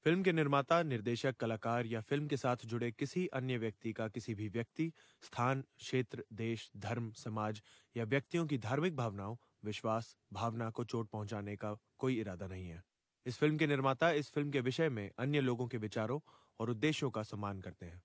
Film के निर्माता, निर्देशक, कलाकार या फिल्म के साथ जुड़े किसी अन्य व्यक्ति का किसी भी व्यक्ति, स्थान, क्षेत्र, देश, धर्म, समाज या व्यक्तियों की धार्मिक भावनाओं, विश्वास, भावना को चोट पहुंचाने का कोई इरादा नहीं है। इस फिल्म के निर्माता इस फिल्म के विषय में अन्य लोगों के विचारों और उद्देश्यों का सम्मान करते हैं।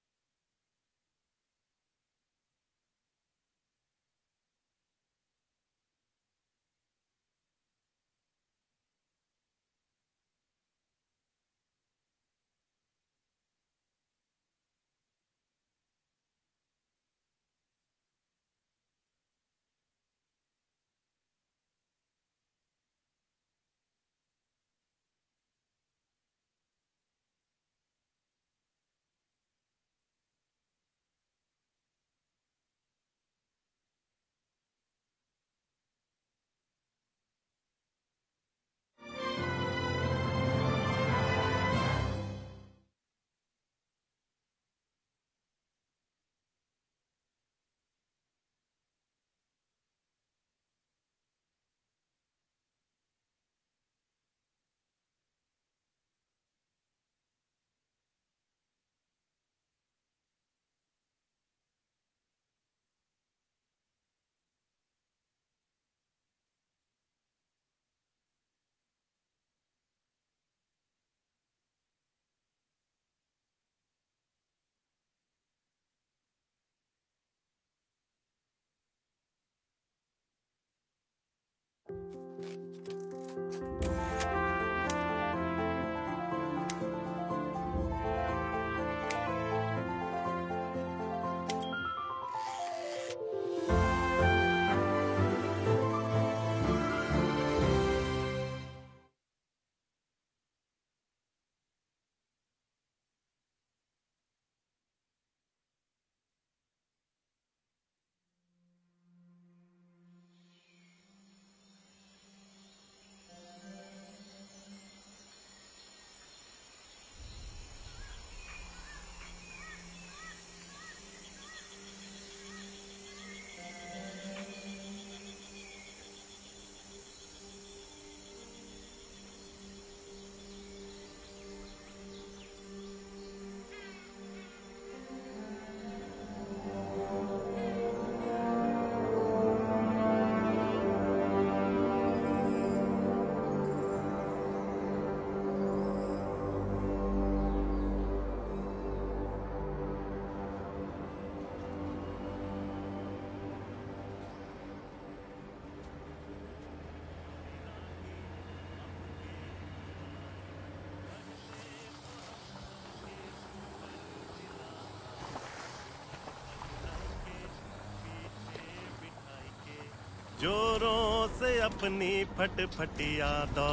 जोरों से अपनी फटफटिया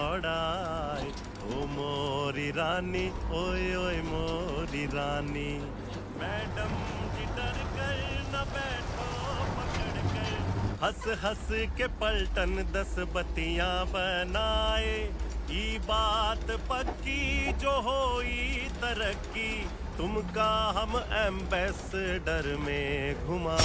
दौड़ाए, ओ मोरी रानी, ओए ओए मोरी रानी। मैडम जी डर कर न बैठो पकड़ कर, हंस हंस के पलटन 10 बत्तियां बनाए। ई बात पक्की जो होई तरक्की, तुमका हम एम्बेसडर में घुमा।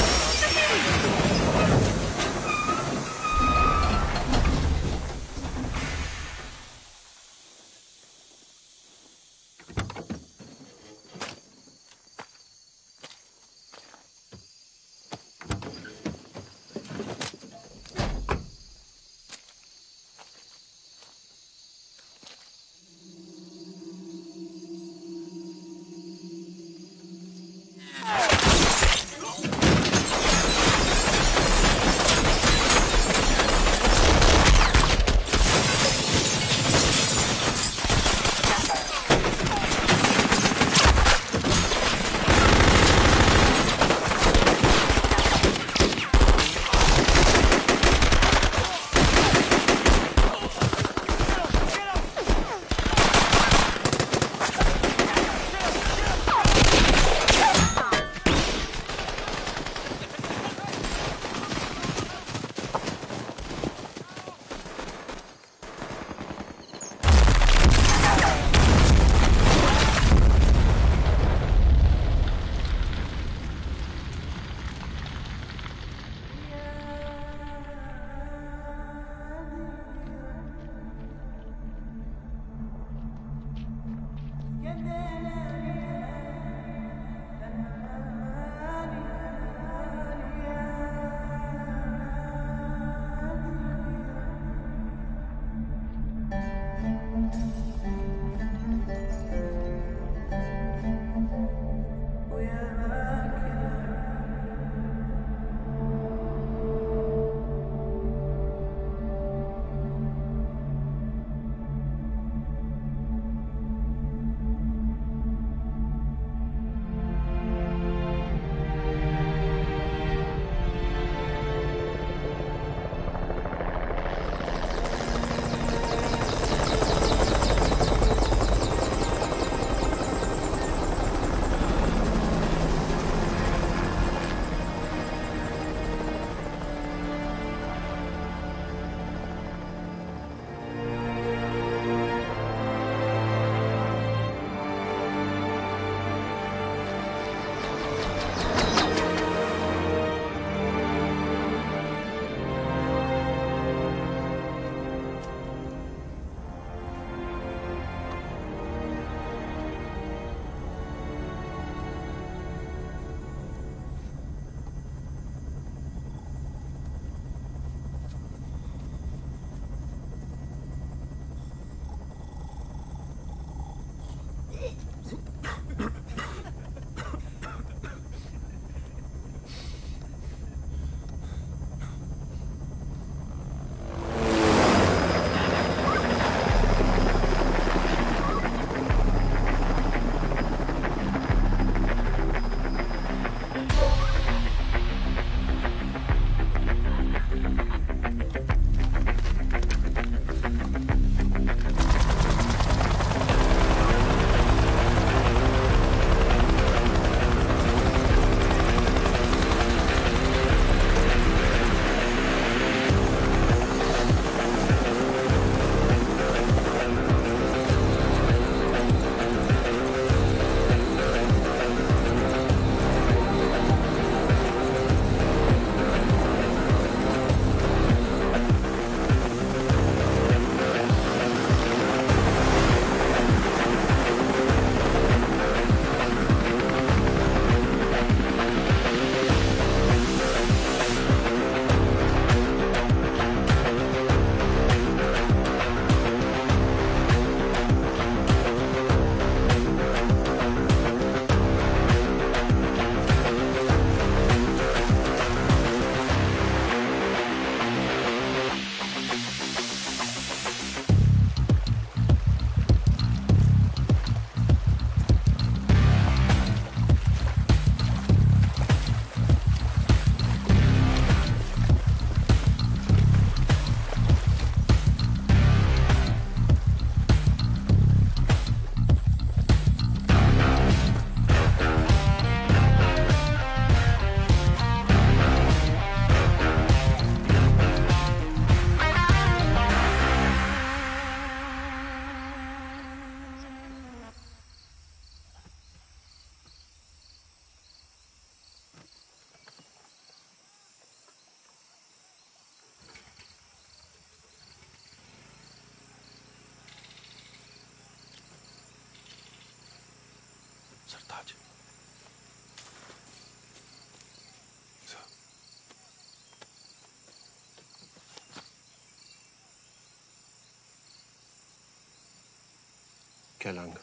केलांग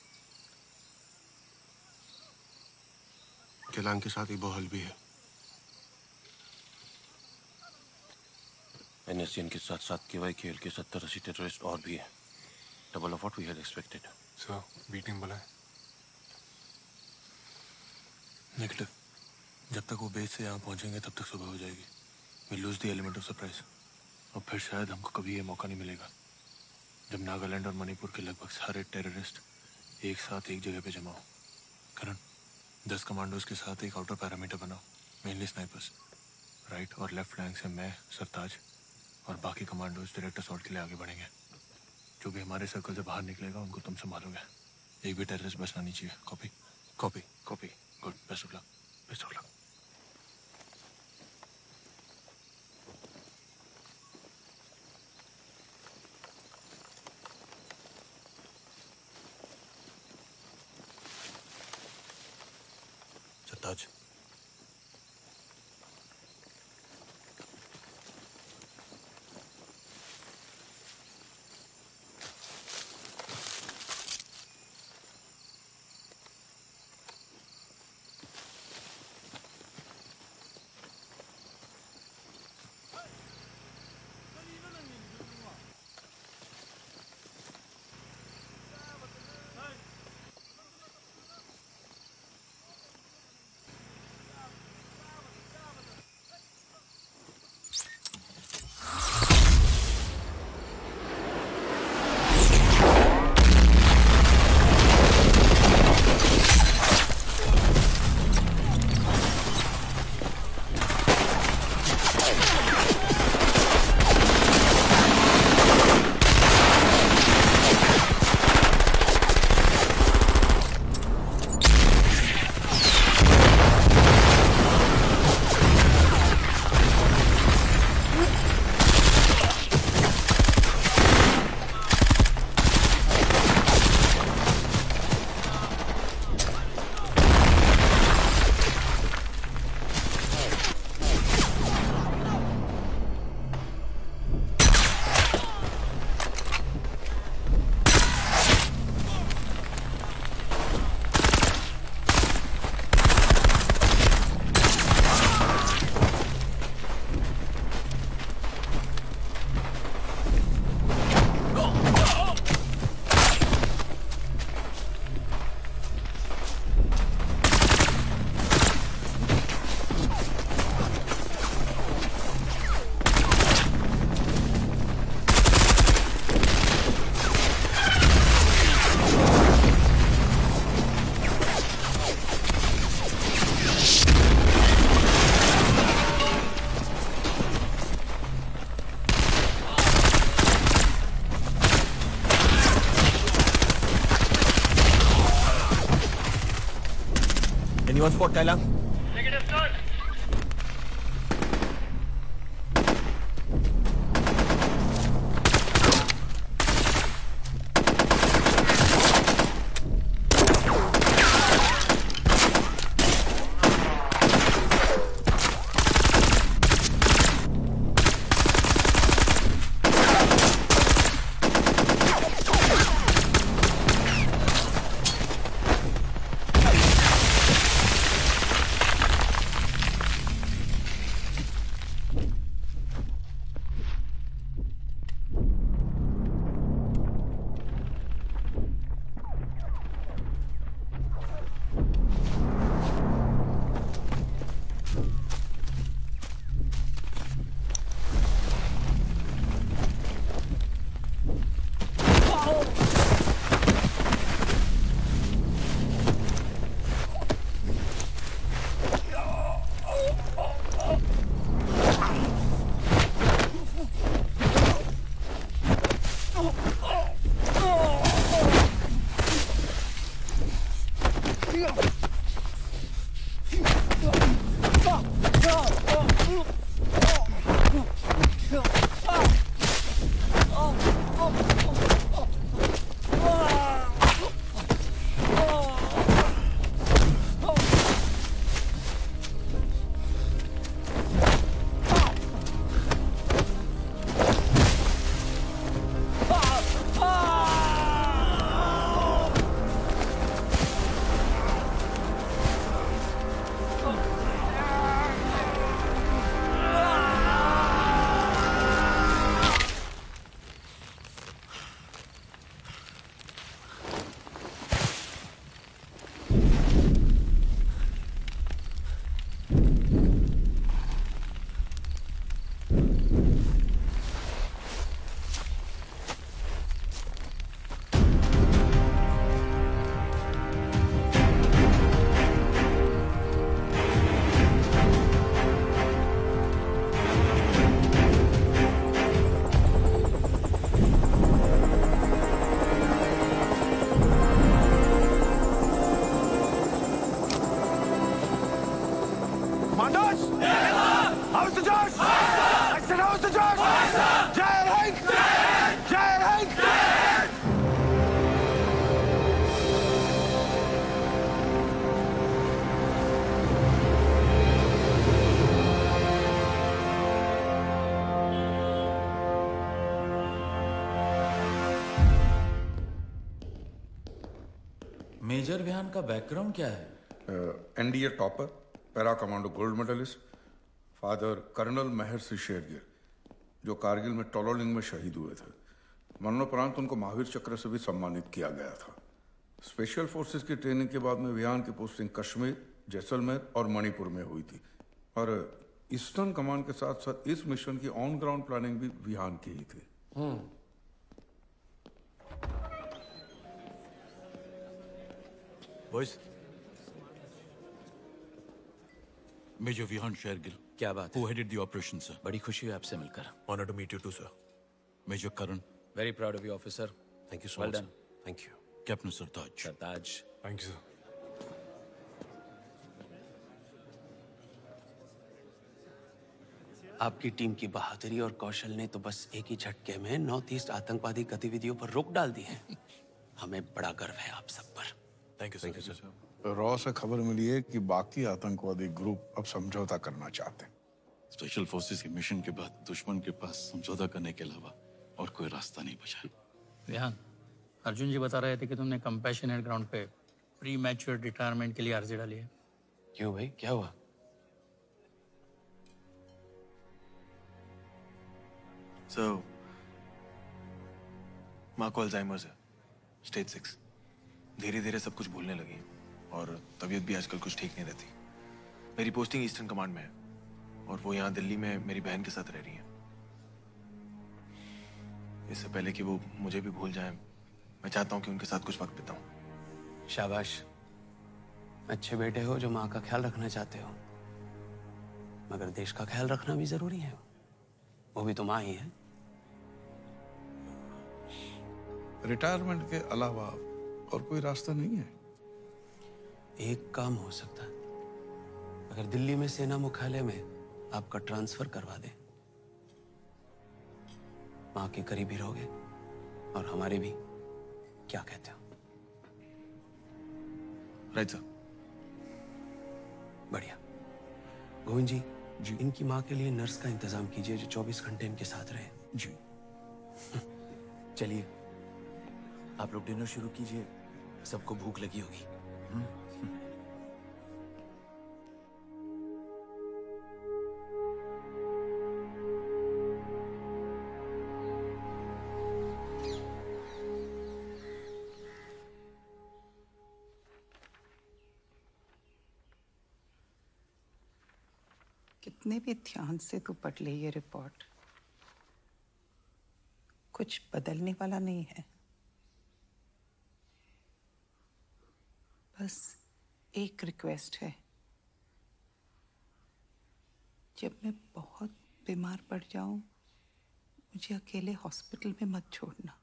के साथ ही बोहल भी है। NSCN के साथ साथ KYKL के 70-80 टेररिस्ट और भी है। Double of what we had expected. Sir, meeting बुलाएं। नेगेटिव। जब तक वो बेस से यहाँ पहुंचेंगे तब तक सुबह हो जाएगी। We lose the element of surprise. और फिर शायद हमको कभी ये मौका नहीं मिलेगा जब नागालैंड और मणिपुर के लगभग सारे टेररिस्ट एक साथ एक जगह पे जमा हो। करण, 10 कमांडोज के साथ एक आउटर पैरामीटर बनाओ, मेनली स्नाइपर्स। राइट और लेफ्ट फ्लैंक से मैं, सरताज और बाकी कमांडोज डायरेक्ट असॉल्ट के लिए आगे बढ़ेंगे। जो भी हमारे सर्कल से बाहर निकलेगा उनको तुम संभालोगे। एक भी टेररिस्ट बचना नहीं चाहिए। Copy? Copy copy. Good. Best of luck. Best of luck. Sartaj, Anyone spot Kailang? Negative, sir. Josh! How's the Josh? I said, how's the Josh? Jai Hind! Jai Hind! Major Vihaan का बैकग्राउंड क्या है? NDA topper, para commando gold medalist, father colonel Maharshi Shergill, जो कारगिल में टोलोलिंग में शहीद हुए थे। मरणोपरांत उनको महावीर चक्र से भी सम्मानित किया गया था। स्पेशल फोर्सेस की ट्रेनिंग के बाद में विहान की पोस्टिंग कश्मीर, जैसलमेर और मणिपुर में हुई थी। और ईस्टर्न कमांड के साथ साथ इस मिशन की ऑन ग्राउंड प्लानिंग भी विहान की ही थी। Boys, major Vihaan Shergill. क्या बात Who है? headed the operation, sir? बड़ी खुशी हुई आपसे मिलकर। honor to meet you too, sir. Major Karan, very proud of you officer. Thank you so Well much. done. Sir. Thank you. Captain Sartaj. Sartaj. Thank you, sir. आपकी team की बहादुरी और कौशल ने तो बस एक ही झटके में नॉर्थ ईस्ट आतंकवादी गतिविधियों पर रोक डाल दी है। हमें बड़ा गर्व है आप सब पर। Thank you, sir. रॉ से खबर मिली है कि बाकी आतंकवादी ग्रुप अब समझौता करना चाहते हैं। स्पेशल फोर्सेस के मिशन के बाद दुश्मन के पास समझौता करने के अलावा और कोई रास्ता नहीं बचा। विहान, अर्जुन जी बता रहे थे कि तुमने कंपैशनेट ग्राउंड पे प्री मैच्योर रिटायरमेंट के लिए अर्जी डाली है। क्यों भाई, क्या हुआ? So, माँ को अल्जाइमर्स है, स्टेज 6। धीरे धीरे सब कुछ भूलने लगी और तबीयत भी आजकल कुछ ठीक नहीं रहती। मेरी पोस्टिंग ईस्टर्न कमांड में है और वो यहाँ दिल्ली में मेरी बहन के साथ रह रही है। इससे पहले कि वो मुझे भी भूल जाए, मैं चाहता हूँ कि उनके साथ कुछ वक्त बिताऊं। शाबाश, अच्छे बेटे हो जो माँ का ख्याल रखना चाहते हो, मगर देश का ख्याल रखना भी जरूरी है। वो भी तो माँ ही है। रिटायरमेंट के अलावा और कोई रास्ता नहीं है? एक काम हो सकता है, अगर दिल्ली में सेना मुख्यालय में आपका ट्रांसफर करवा दे, माँ के करीब ही रहोगे और हमारे भी। क्या कहते हो? Right sir. बढ़िया। गोविंद जी, इनकी माँ के लिए नर्स का इंतजाम कीजिए जो 24 घंटे इनके साथ रहे। जी। चलिए, आप लोग डिनर शुरू कीजिए, सबको भूख लगी होगी। कितने भी ध्यान से तू पढ़ ले ये रिपोर्ट, कुछ बदलने वाला नहीं है। बस एक रिक्वेस्ट है, जब मैं बहुत बीमार पड़ जाऊं, मुझे अकेले हॉस्पिटल में मत छोड़ना।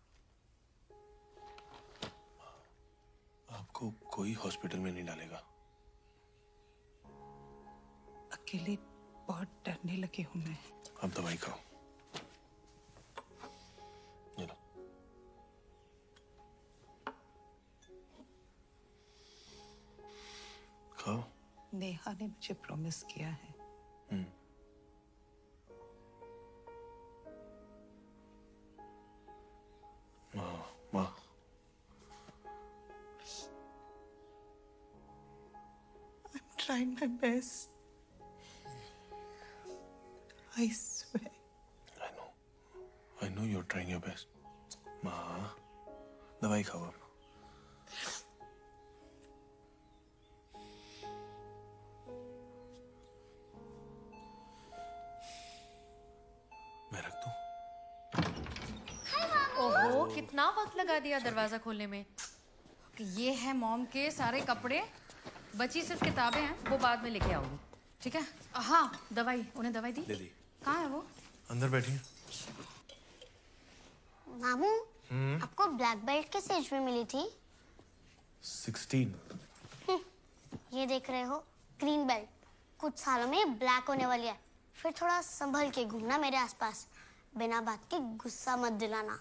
आपको कोई हॉस्पिटल में नहीं डालेगा। अकेले बहुत डरने लगे हूं मैं। आप दवाई खाओ। ये लो। खाओ। नेहा ने मुझे प्रॉमिस किया है। माँ, I'm trying my best. I swear. I know you're trying your best. माँ, दवाई खाओ आप। मैं रख दूं? ओहो, कितना वक्त लगा दिया दरवाजा खोलने में। ये है मॉम के सारे कपड़े, बची सिर्फ किताबें हैं, वो बाद में लेके आओगी, ठीक है? हाँ, दवाई, उन्हें दवाई दी? दे दी। कहाँ है वो? अंदर बैठी है। मामू, आपको ब्लैक बेल्ट किस एज में मिली थी? 16। ये देख रहे हो, ग्रीन बेल्ट। कुछ सालों में ब्लैक होने वाली है, फिर थोड़ा संभल के घूमना मेरे आसपास, बिना बात के गुस्सा मत दिलाना।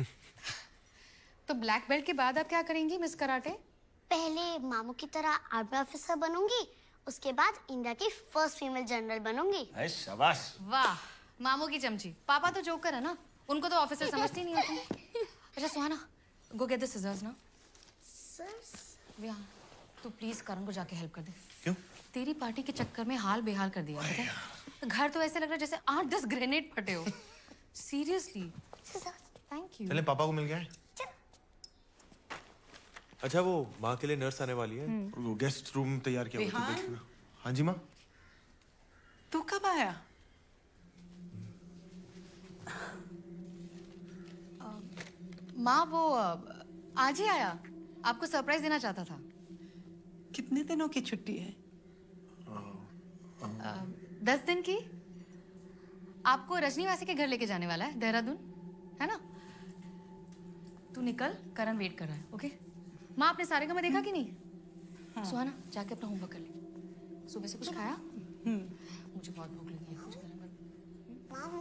तो ब्लैक बेल्ट के बाद आप क्या करेंगी मिस कराटे? पहले मामू की तरह आर्मी ऑफिसर बनूंगी, उसके बाद इंडिया की फर्स्ट फीमेल जनरल बनूंगी। शाबाश। वाह, मामू की चमची। पापा तो जोकर है ना, उनको तो ऑफिसर समझती नहीं होती। अच्छा Suhana, go get the scissors ना। तू प्लीज करण को जाके हेल्प कर दे। क्यों? तेरी पार्टी के चक्कर में हाल बेहाल कर दिया है। घर तो ऐसे लग रहा है जैसे 8-10 ग्रेनेड फटे हो। सीरियसली। Thank you. चले पापा को मिल गया है। अच्छा वो माँ के लिए नर्स आने वाली है, वो गेस्ट रूम तैयार किया हुआ है, तो देखना। हाँ जी माँ। तू कब आया? माँ वो आज ही आया, आपको सरप्राइज देना चाहता था। कितने दिनों की छुट्टी है? 10 दिन की। आपको रजनीवासी के घर लेके जाने वाला है, देहरादून, है ना? तू निकल, करण वेट कर रहा है। ओके? माँ आपने सारे का मैं देखा कि नहीं? हाँ। सुहाना जाके अपना होमवर्क कर ले। सुबह से कुछ खाया? मुझे बहुत भूख लगी है, कुछ गरम।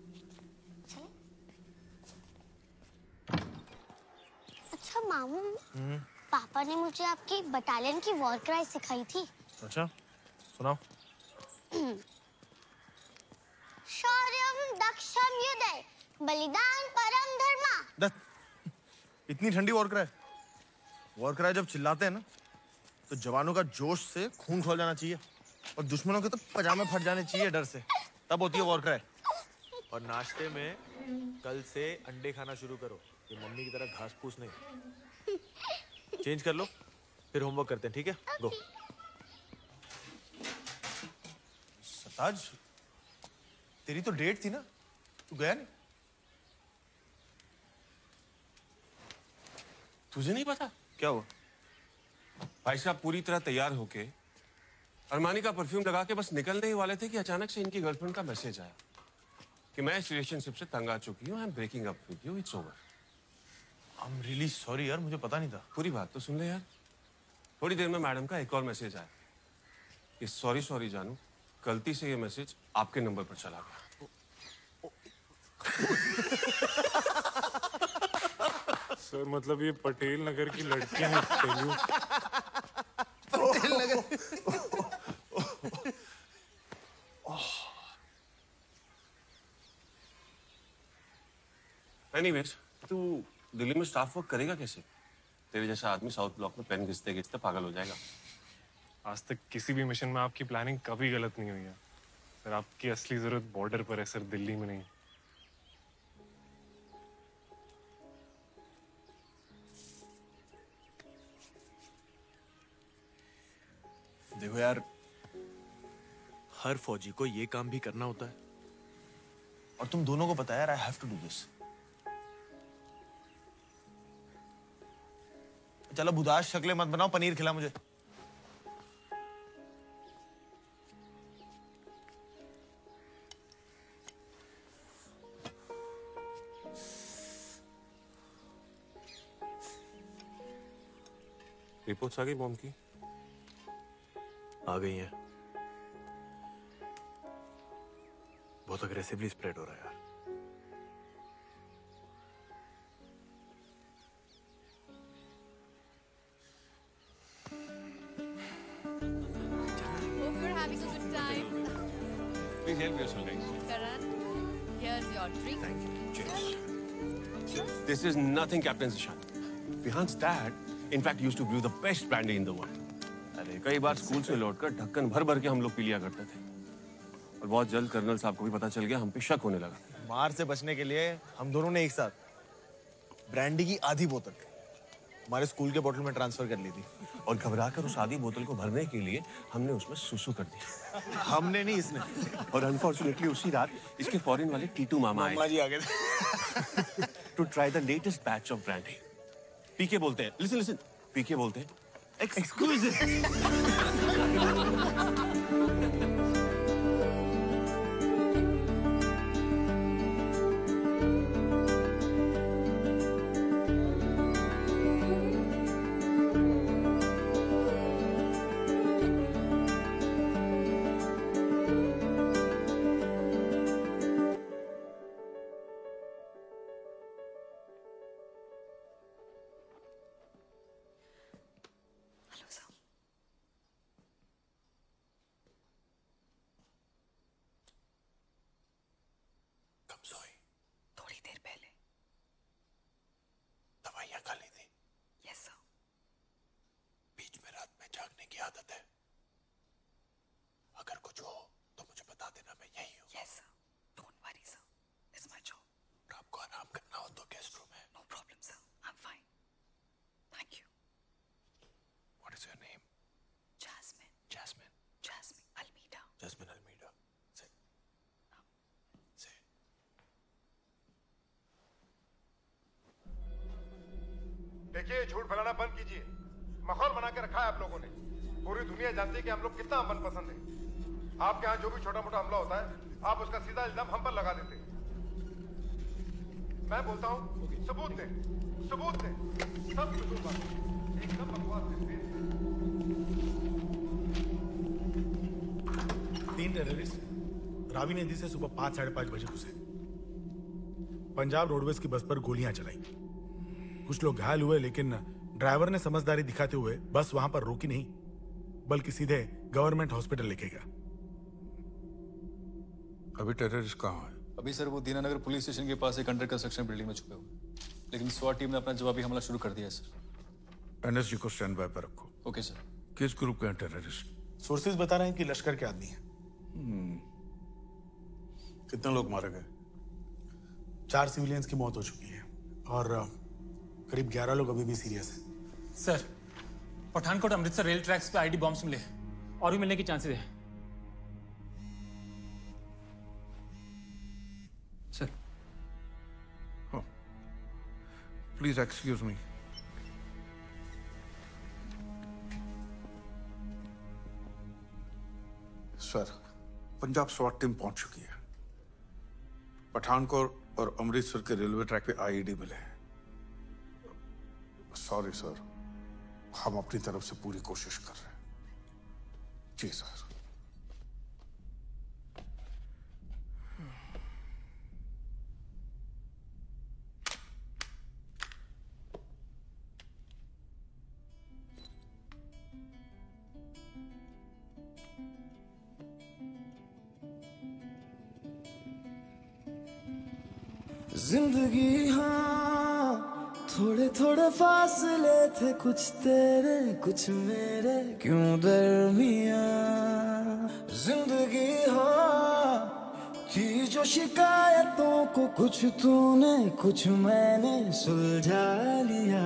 अच्छा मामू, पापा ने मुझे आपकी बटालियन की वॉर क्राई सिखाई थी। अच्छा सुनाओ। शौर्यम दक्षम युद्धे बलिदान परम धर्मा। इतनी ठंडी वॉर क्राई जब चिल्लाते हैं ना तो जवानों का जोश से खून खौल जाना चाहिए और दुश्मनों के तो पजामे फट जाने चाहिए डर से, तब होती है वॉर क्राई। और नाश्ते में कल से अंडे खाना शुरू करो, ये मम्मी की तरह घास फूस नहीं। चेंज कर लो, फिर होमवर्क करते हैं, ठीक है? गो। सताज, तेरी तो डेट थी ना, तू गया नहीं? तुझे नहीं पता? क्या हुआ? भाई साहब पूरी तरह तैयार होके अरमानी का परफ्यूम लगा के बस निकलने ही वाले थे कि अचानक से इनकी गर्लफ्रेंड का मैसेज आया कि मैं इस रिलेशनशिप से तंग आ चुकी हूँ, I am breaking up with you, it's over. I am really sorry यार, मुझे पता नहीं था। पूरी बात तो सुन ले यार। थोड़ी देर में मैडम का एक और मैसेज आया कि सॉरी जानू, गलती से ये मैसेज आपके नंबर पर चला गया। सर मतलब ये पटेल नगर की लड़कियां हैं, तेलुगु। पटेल नगर। एनीवेज, तू दिल्ली में स्टाफ वर्क करेगा कैसे? तेरे जैसा आदमी साउथ ब्लॉक में पेन घिसते घिसते पागल हो जाएगा। आज तक किसी भी मिशन में आपकी प्लानिंग कभी गलत नहीं हुई है सर। आपकी असली जरूरत बॉर्डर पर है सर, दिल्ली में नहीं। देखो यार, हर फौजी को ये काम भी करना होता है और तुम दोनों को पता है यार, I have to do this. चलो बुदाश शक्लें मत बनाओ, पनीर खिला मुझे। रिपोर्ट्स आ गई बॉम्ब की? आ गई हैं। बहुत अग्रेसिवली स्प्रेड हो रहा है यार। Hope you're having a good time. Please help yourself, guys. Karan, here's your drink. Thank you. Cheers. This is nothing, Captain Zishan. Vihan's dad, in fact, used to brew the best brandy in the world. अरे कई बार school से लौटकर ढक्कन भर भर के हम लोग पी लिया करते थे और बहुत जल्द कर्नल साहब को भी पता चल गया, हम पे शक होने लगा। मार से बचने के लिए हम दोनों ने एक साथ ब्रांडी की आधी बोतल हमारे स्कूल के बोतल में ट्रांसफर कर ली थी और घबराकर उस आधी बोतल को भरने के लिए हमने उसमें सुसु कर दिया। हमने नहीं, इसने। और अनफॉर्चुनेटली उसी रात इसके फॉरेन वाले टीटू मामा जी आ गए थे to try the latest batch of brandy. पीके बोलते हैं, लिसन, पीके बोलते हैं एक्सक्लूसिव। देखिए, झूठ फैलाना बंद कीजिए। माहौल बना के रखा है आप लोगों ने। पूरी दुनिया जानती है कि हम लोग कितना अमन पसंद है। आपके यहाँ जो भी छोटा मोटा हमला होता है, आप उसका सीधा इल्जाम हम पर लगा देते हैं। मैं बोलता हूँ, सबूत दें, सबूत दें, सब कसूरवार एकदम बकवास है। 3 टेररिस्ट रावी नदी से सुबह 5 साढ़े 5 बजे घुसे। पंजाब रोडवेज की बस पर गोलियां चलाई। कुछ लोग घायल हुए, लेकिन ड्राइवर ने समझदारी दिखाते हुए बस वहां पर रोकी नहीं, बल्कि सीधे गवर्नमेंट हॉस्पिटल लेके गया। अभी टेररिस्ट कहाँ है? अभी सर वो दीनानगर पुलिस स्टेशन के पास एक अंडर कंस्ट्रक्शन बिल्डिंग में छुपे हुए, लेकिन स्वाट टीम ने अपना जवाबी हमला शुरू कर दिया है सर। एनएसजी को स्टैंड बाय पर रखो। Okay sir. किस ग्रुप के हैं टेररिस्ट? सोर्सेज बता रहे हैं कि लश्कर के आदमी हैं। कितने लोग मारे गए? 4 सिविलियंस की मौत हो चुकी है और करीब 11 लोग अभी भी सीरियस हैं। Sir, Pathankot Amritsar rail tracks पे आईडी बॉम्ब्स मिले और भी मिलने की चांसेस है। Sir, please excuse me. Sir, Punjab स्वाट टीम पहुंच चुकी है। पठानकोट और अमृतसर के रेलवे ट्रैक पे आईईडी मिले हैं। सॉरी सर, हम अपनी तरफ से पूरी कोशिश कर रहे हैं। जी सर। जिंदगी हाँ, थोड़े थोड़े फासले थे, कुछ तेरे कुछ मेरे, क्यों दरमिया। जिंदगी हाँ, थी जो शिकायतों को कुछ तूने कुछ मैंने सुलझा लिया।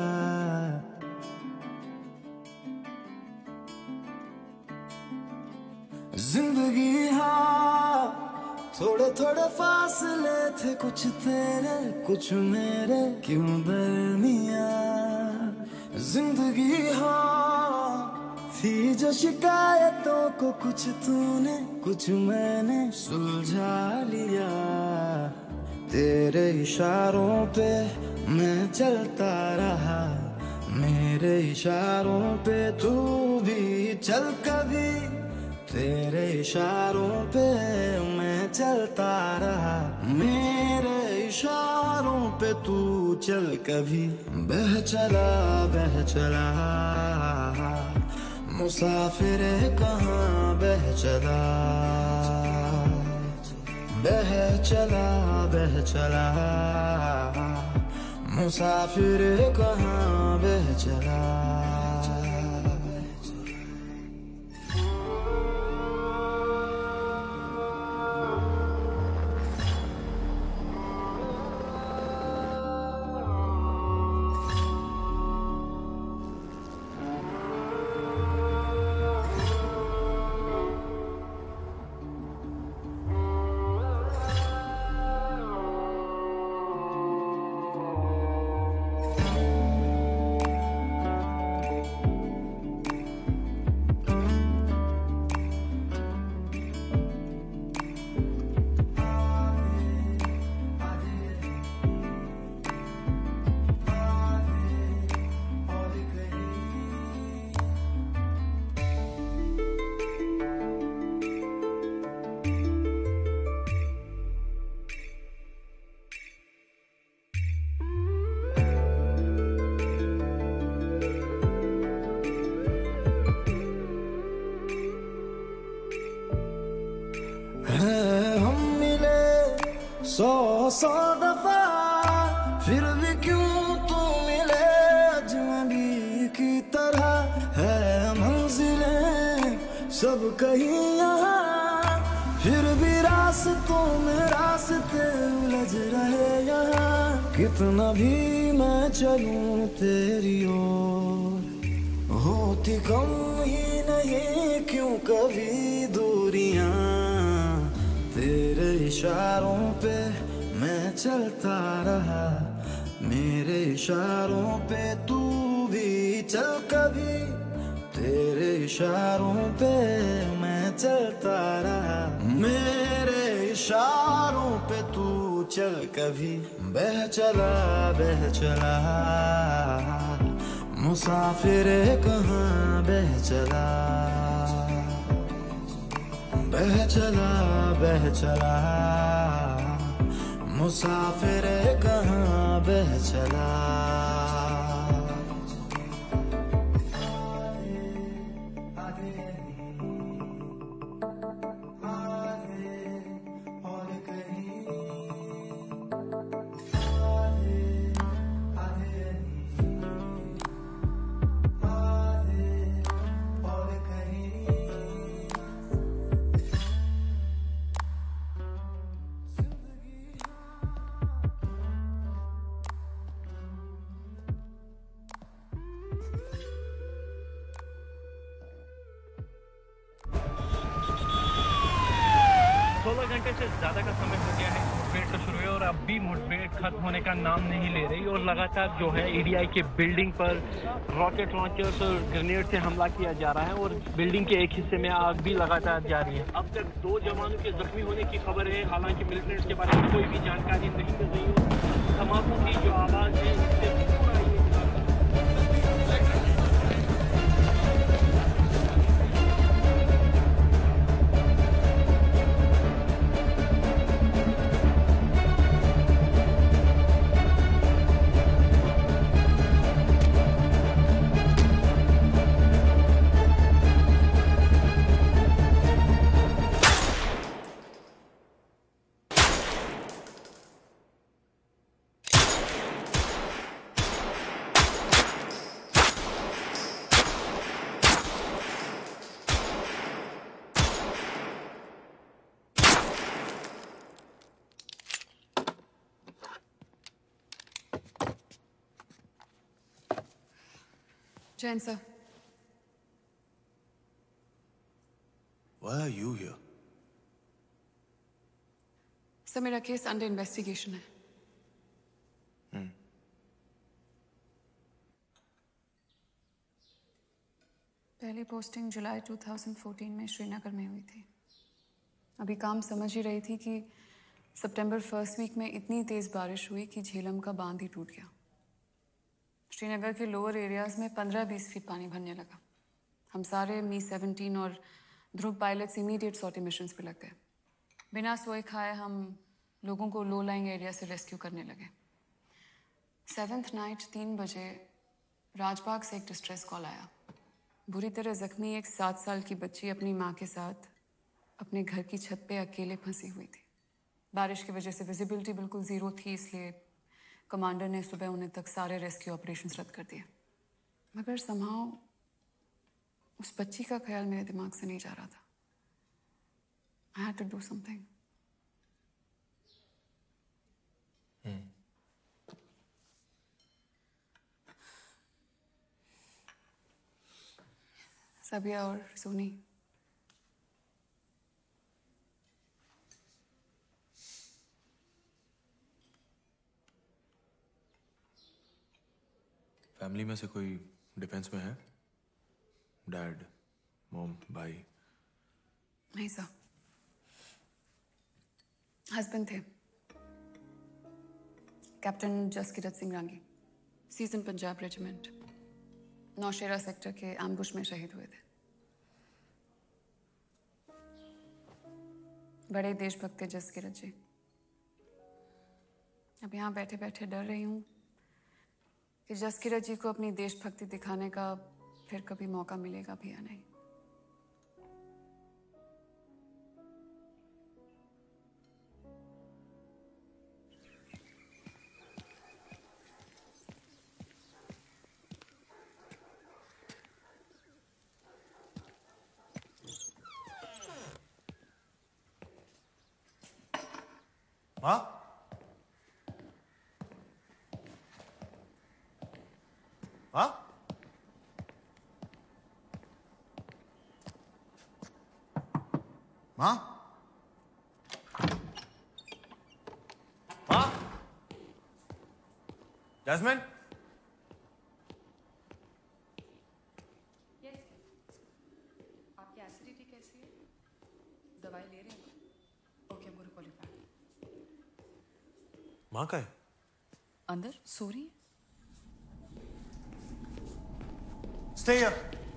जिंदगी हाँ, थोड़े थोड़े फासले थे, कुछ तेरे कुछ मेरे, क्यों दरमिया। जिंदगी हाँ, थी जो शिकायतों को कुछ तूने कुछ मैंने सुलझा लिया। तेरे इशारों पे मैं चलता रहा, मेरे इशारों पे तू भी चल कभी। तेरे इशारों पे मैं चलता रहा, मेरे इशारों पे तू चल कभी। बह चला मुसाफिर कहाँ बह चला। बह चला मुसाफिर कहाँ बह चला। सौ दफा फिर भी क्यों तू मिले अजनबी की तरह। है मंजिलें सब कहीं यहाँ, फिर भी रास्तों में रास्ते उलझ रहे यहाँ। कितना भी मैं चलूं तेरी ओर, होती कम ही नहीं क्यों कभी दूरियां। तेरे इशारों पे मैं चलता रहा, मेरे इशारों पे तू चल कभी तेरे इशारों पे मैं चलता रहा, मेरे इशारों पे तू चल कभी। बह चला मुसाफिर कहाँ बह चला, बह चला मुसाफिर कहाँ बह चला। घंटे से ज्यादा का समय हो गया है मुठभेड़ तो शुरू है और अब भी मुठभेड़ खत्म होने का नाम नहीं ले रही और लगातार जो है ईडीआई के बिल्डिंग पर रॉकेट लॉन्चर्स और ग्रेनेड से हमला किया जा रहा है और बिल्डिंग के एक हिस्से में आग भी लगातार जारी है। अब तक 2 जवानों के जख्मी होने की खबर है, हालांकि मिलिटेंट्स के बारे में कोई भी जानकारी नहीं मिल रही है। धमाकों की जो आवाज है इससे पूरा ये Jain sir. Why are you here? Sir मेरा केस अंडर इन्वेस्टिगेशन है। पहली पोस्टिंग जुलाई 2014 में श्रीनगर में हुई थी। अभी काम समझ ही रही थी कि सितंबर फर्स्ट वीक में इतनी तेज बारिश हुई कि झेलम का बांध ही टूट गया। श्रीनगर के लोअर एरियाज में 15-20 फीट पानी भरने लगा। हम सारे मी-17 और Dhruv pilots immediate sortie missions पे लग गए। बिना सोए खाए हम लोगों को लो लाइंग एरिया से रेस्क्यू करने लगे। 7th नाइट 3 बजे राजबाग से एक डिस्ट्रेस कॉल आया। बुरी तरह जख्मी एक 7 साल की बच्ची अपनी माँ के साथ अपने घर की छत पे अकेले फंसी हुई थी। बारिश की वजह से विजिबिलिटी बिल्कुल ज़ीरो थी, इसलिए कमांडर ने सुबह उन्हें तक सारे रेस्क्यू ऑपरेशंस रद्द कर दिए। मगर समहाउ उस बच्ची का ख्याल मेरे दिमाग से नहीं जा रहा था। I had to do something. सबिया और सोनी फैमिली में से कोई डिफेंस में है? डैड, मॉम, भाई? नहीं सर, हस्बैंड थे कैप्टन जसकिरत सिंह रांगी, सीजन पंजाब रेजिमेंट, नौशेरा सेक्टर के एम्बुश में शहीद हुए थे। बड़े देशभक्त थे जसकिरत जी। अब यहाँ बैठे बैठे डर रही हूँ कि जसकिरत जी को अपनी देशभक्ति दिखाने का फिर कभी मौका मिलेगा भी या नहीं। माँ, माँ, माँ, माँ, जैस्मिन, माँ का है? अंदर सो रही है। Stay here.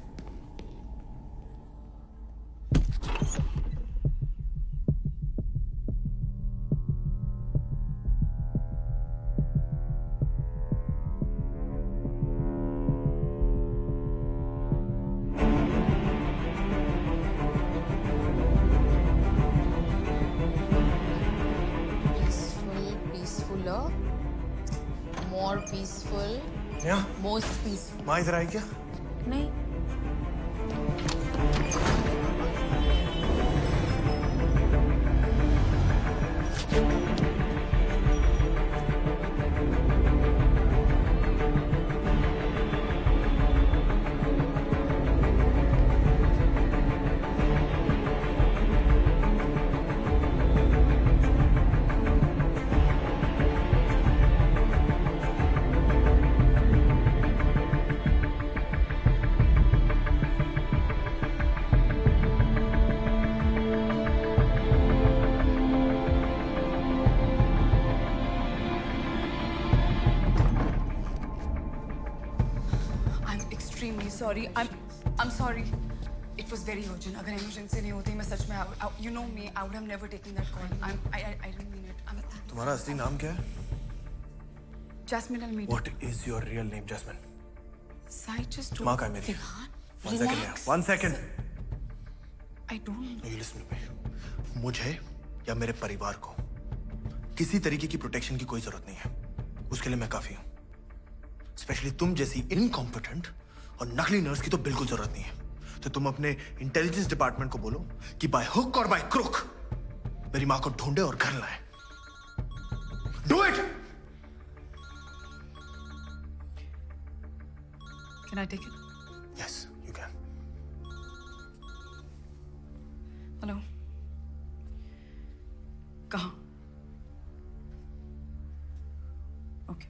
Peacefuler, more peaceful, Yeah. most peaceful. माँ इधर आई क्या? नहीं। Sorry, I'm sorry. It was very urgent. अगर emergency नहीं होती मैं सच में you know me, I would have never taken that call. I didn't mean it. तुम्हारा असली नाम क्या है? Jasmine Almeida. What is your real name, Jasmine? Sai just told माँ का है मेरी. One second here. One second. I don't. You listen to me. मुझे या मेरे परिवार को किसी तरीके की प्रोटेक्शन की कोई जरूरत नहीं है. उसके लिए मैं काफी हूँ. स्पेशली तुम जैसी इनकॉम्पिटेंट और नकली नर्स की तो बिल्कुल जरूरत नहीं है. तो तुम अपने इंटेलिजेंस डिपार्टमेंट को बोलो कि बाय हुक और बाय क्रुक मेरी मां को ढूंढे और घर लाए. Do it. Can I take it? Yes, you can. Hello. कहाँ? Okay.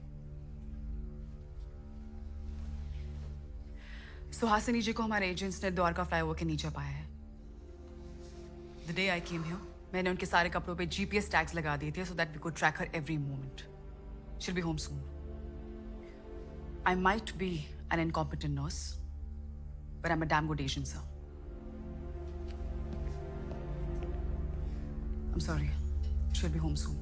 सुहासिनी जी को हमारे एजेंट्स ने द्वारका फ्लाईओवर के नीचे पाया है. The day I came here, मैंने उनके सारे कपड़ों पे GPS टैग्स लगा दिए थे so that we could track her every moment. She'll be home soon. I might be an incompetent nurse, but I'm a damn good agent, sir. I'm sorry. She'll be home soon.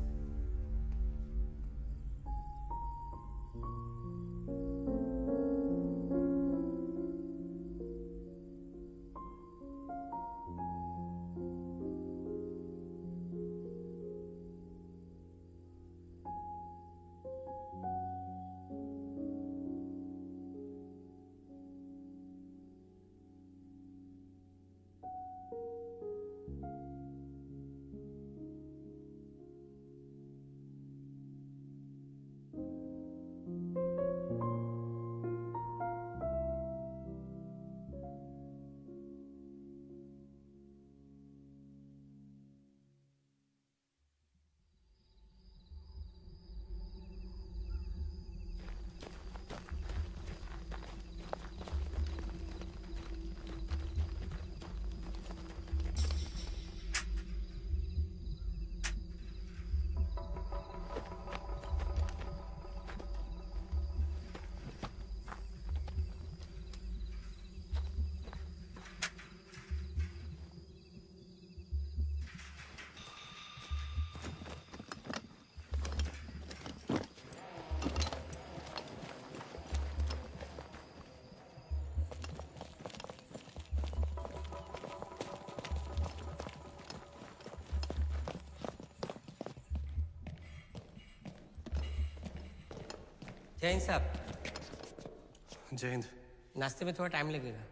जय हिंद साहब. जय हिंद. नाश्ते में थोड़ा time लगेगा.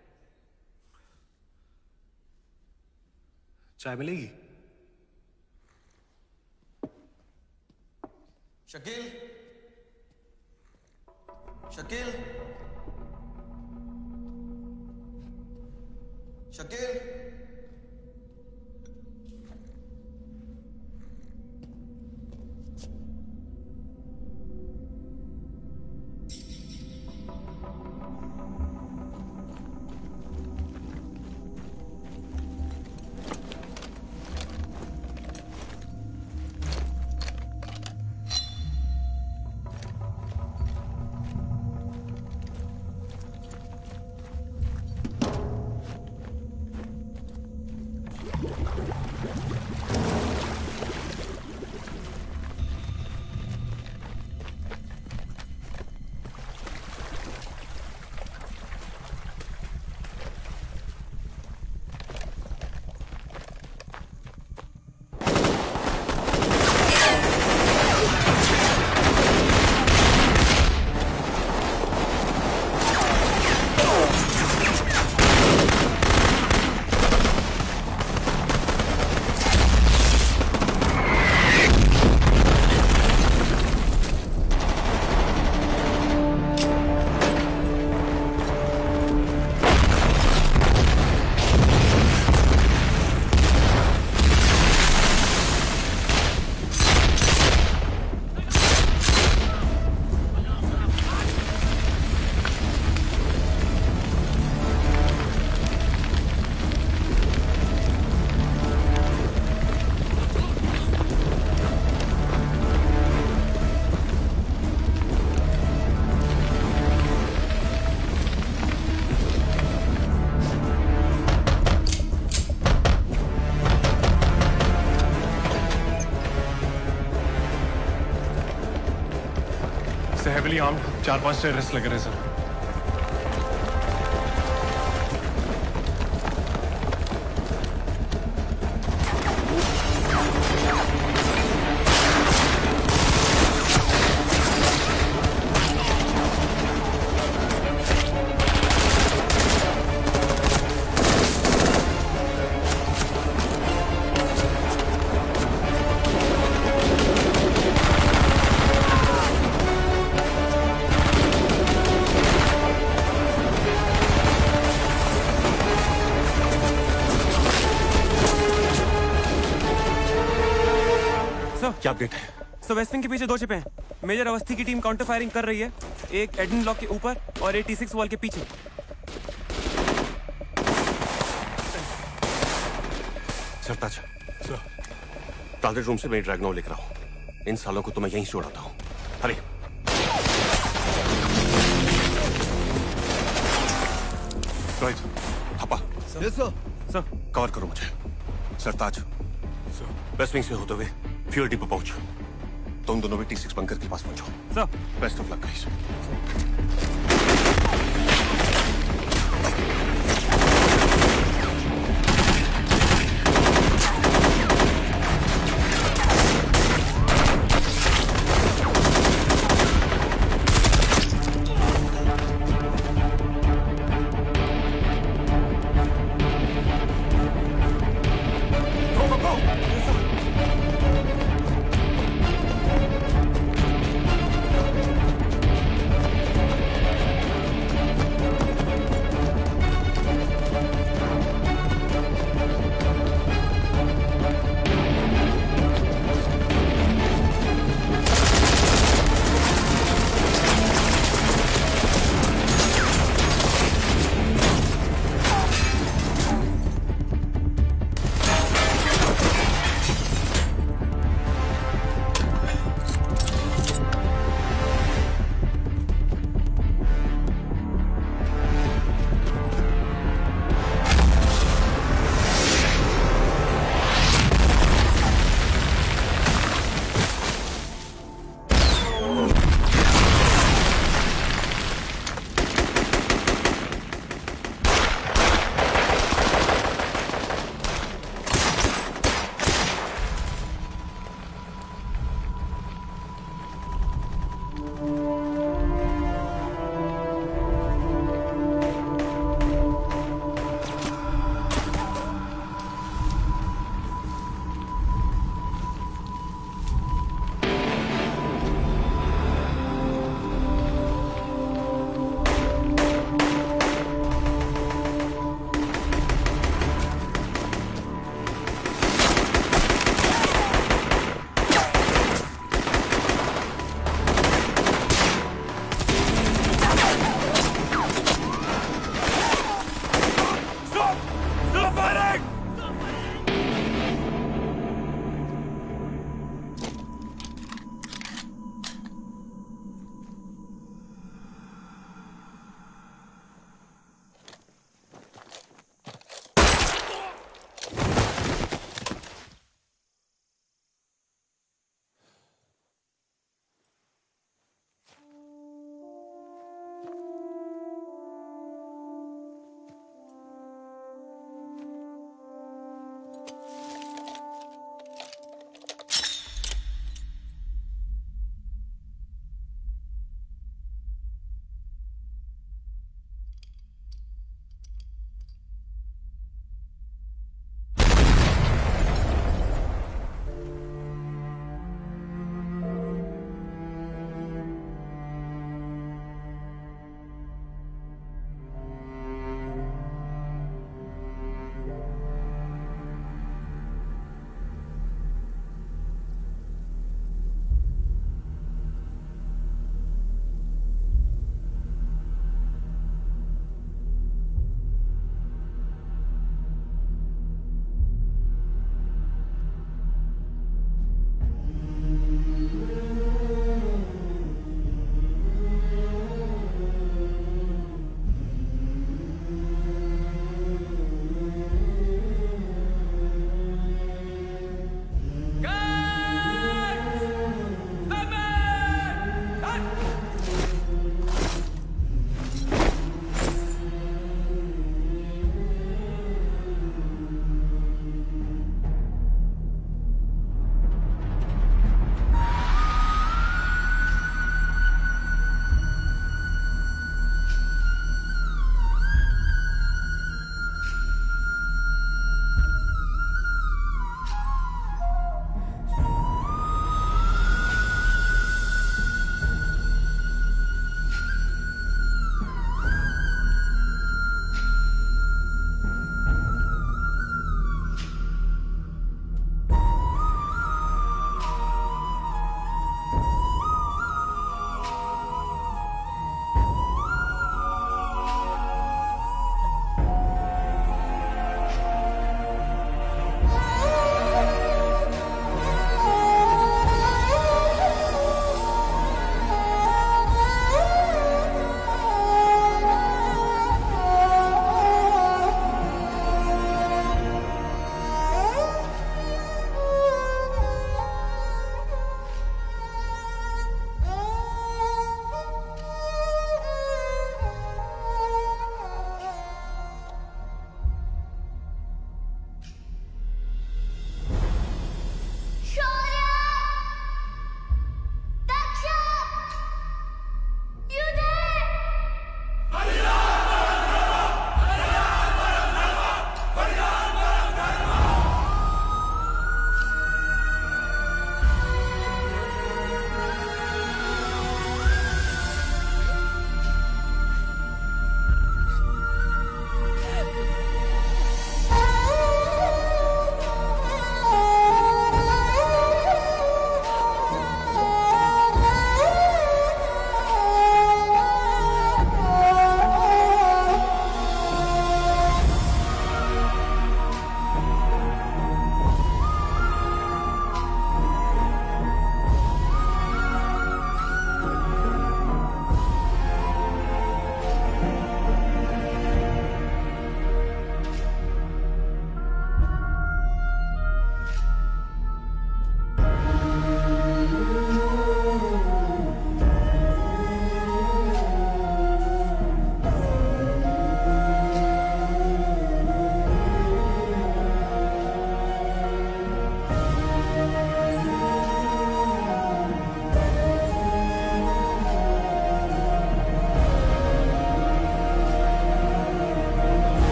चाय मिलेगी? शकील, शकील, शकील. से हेवीली आर्म्ड 4-5 टेररिस्ट लग रहे हैं सर। क्या अपडेट है? सर वेस्ट विंग के पीछे 2 छिपे हैं। मेजर अवस्थी की टीम काउंटर फायरिंग कर रही है, एक एडमिन ब्लॉक के ऊपर और 86 वॉल के पीछे। सरताज, टारगेट रूम से मैं ड्रैगनोव लेकर आऊं। इन सालों को तो मैं यहीं से उड़ाता हूं। अरे राइट, हपा सर कवर करो मुझे। सरताज, वेस्ट विंग से होते हुए फ्यूल डिपो पहुंचो। तुम दोनों भी T6 बंकर के पास पहुंचो। Sir best of luck guys.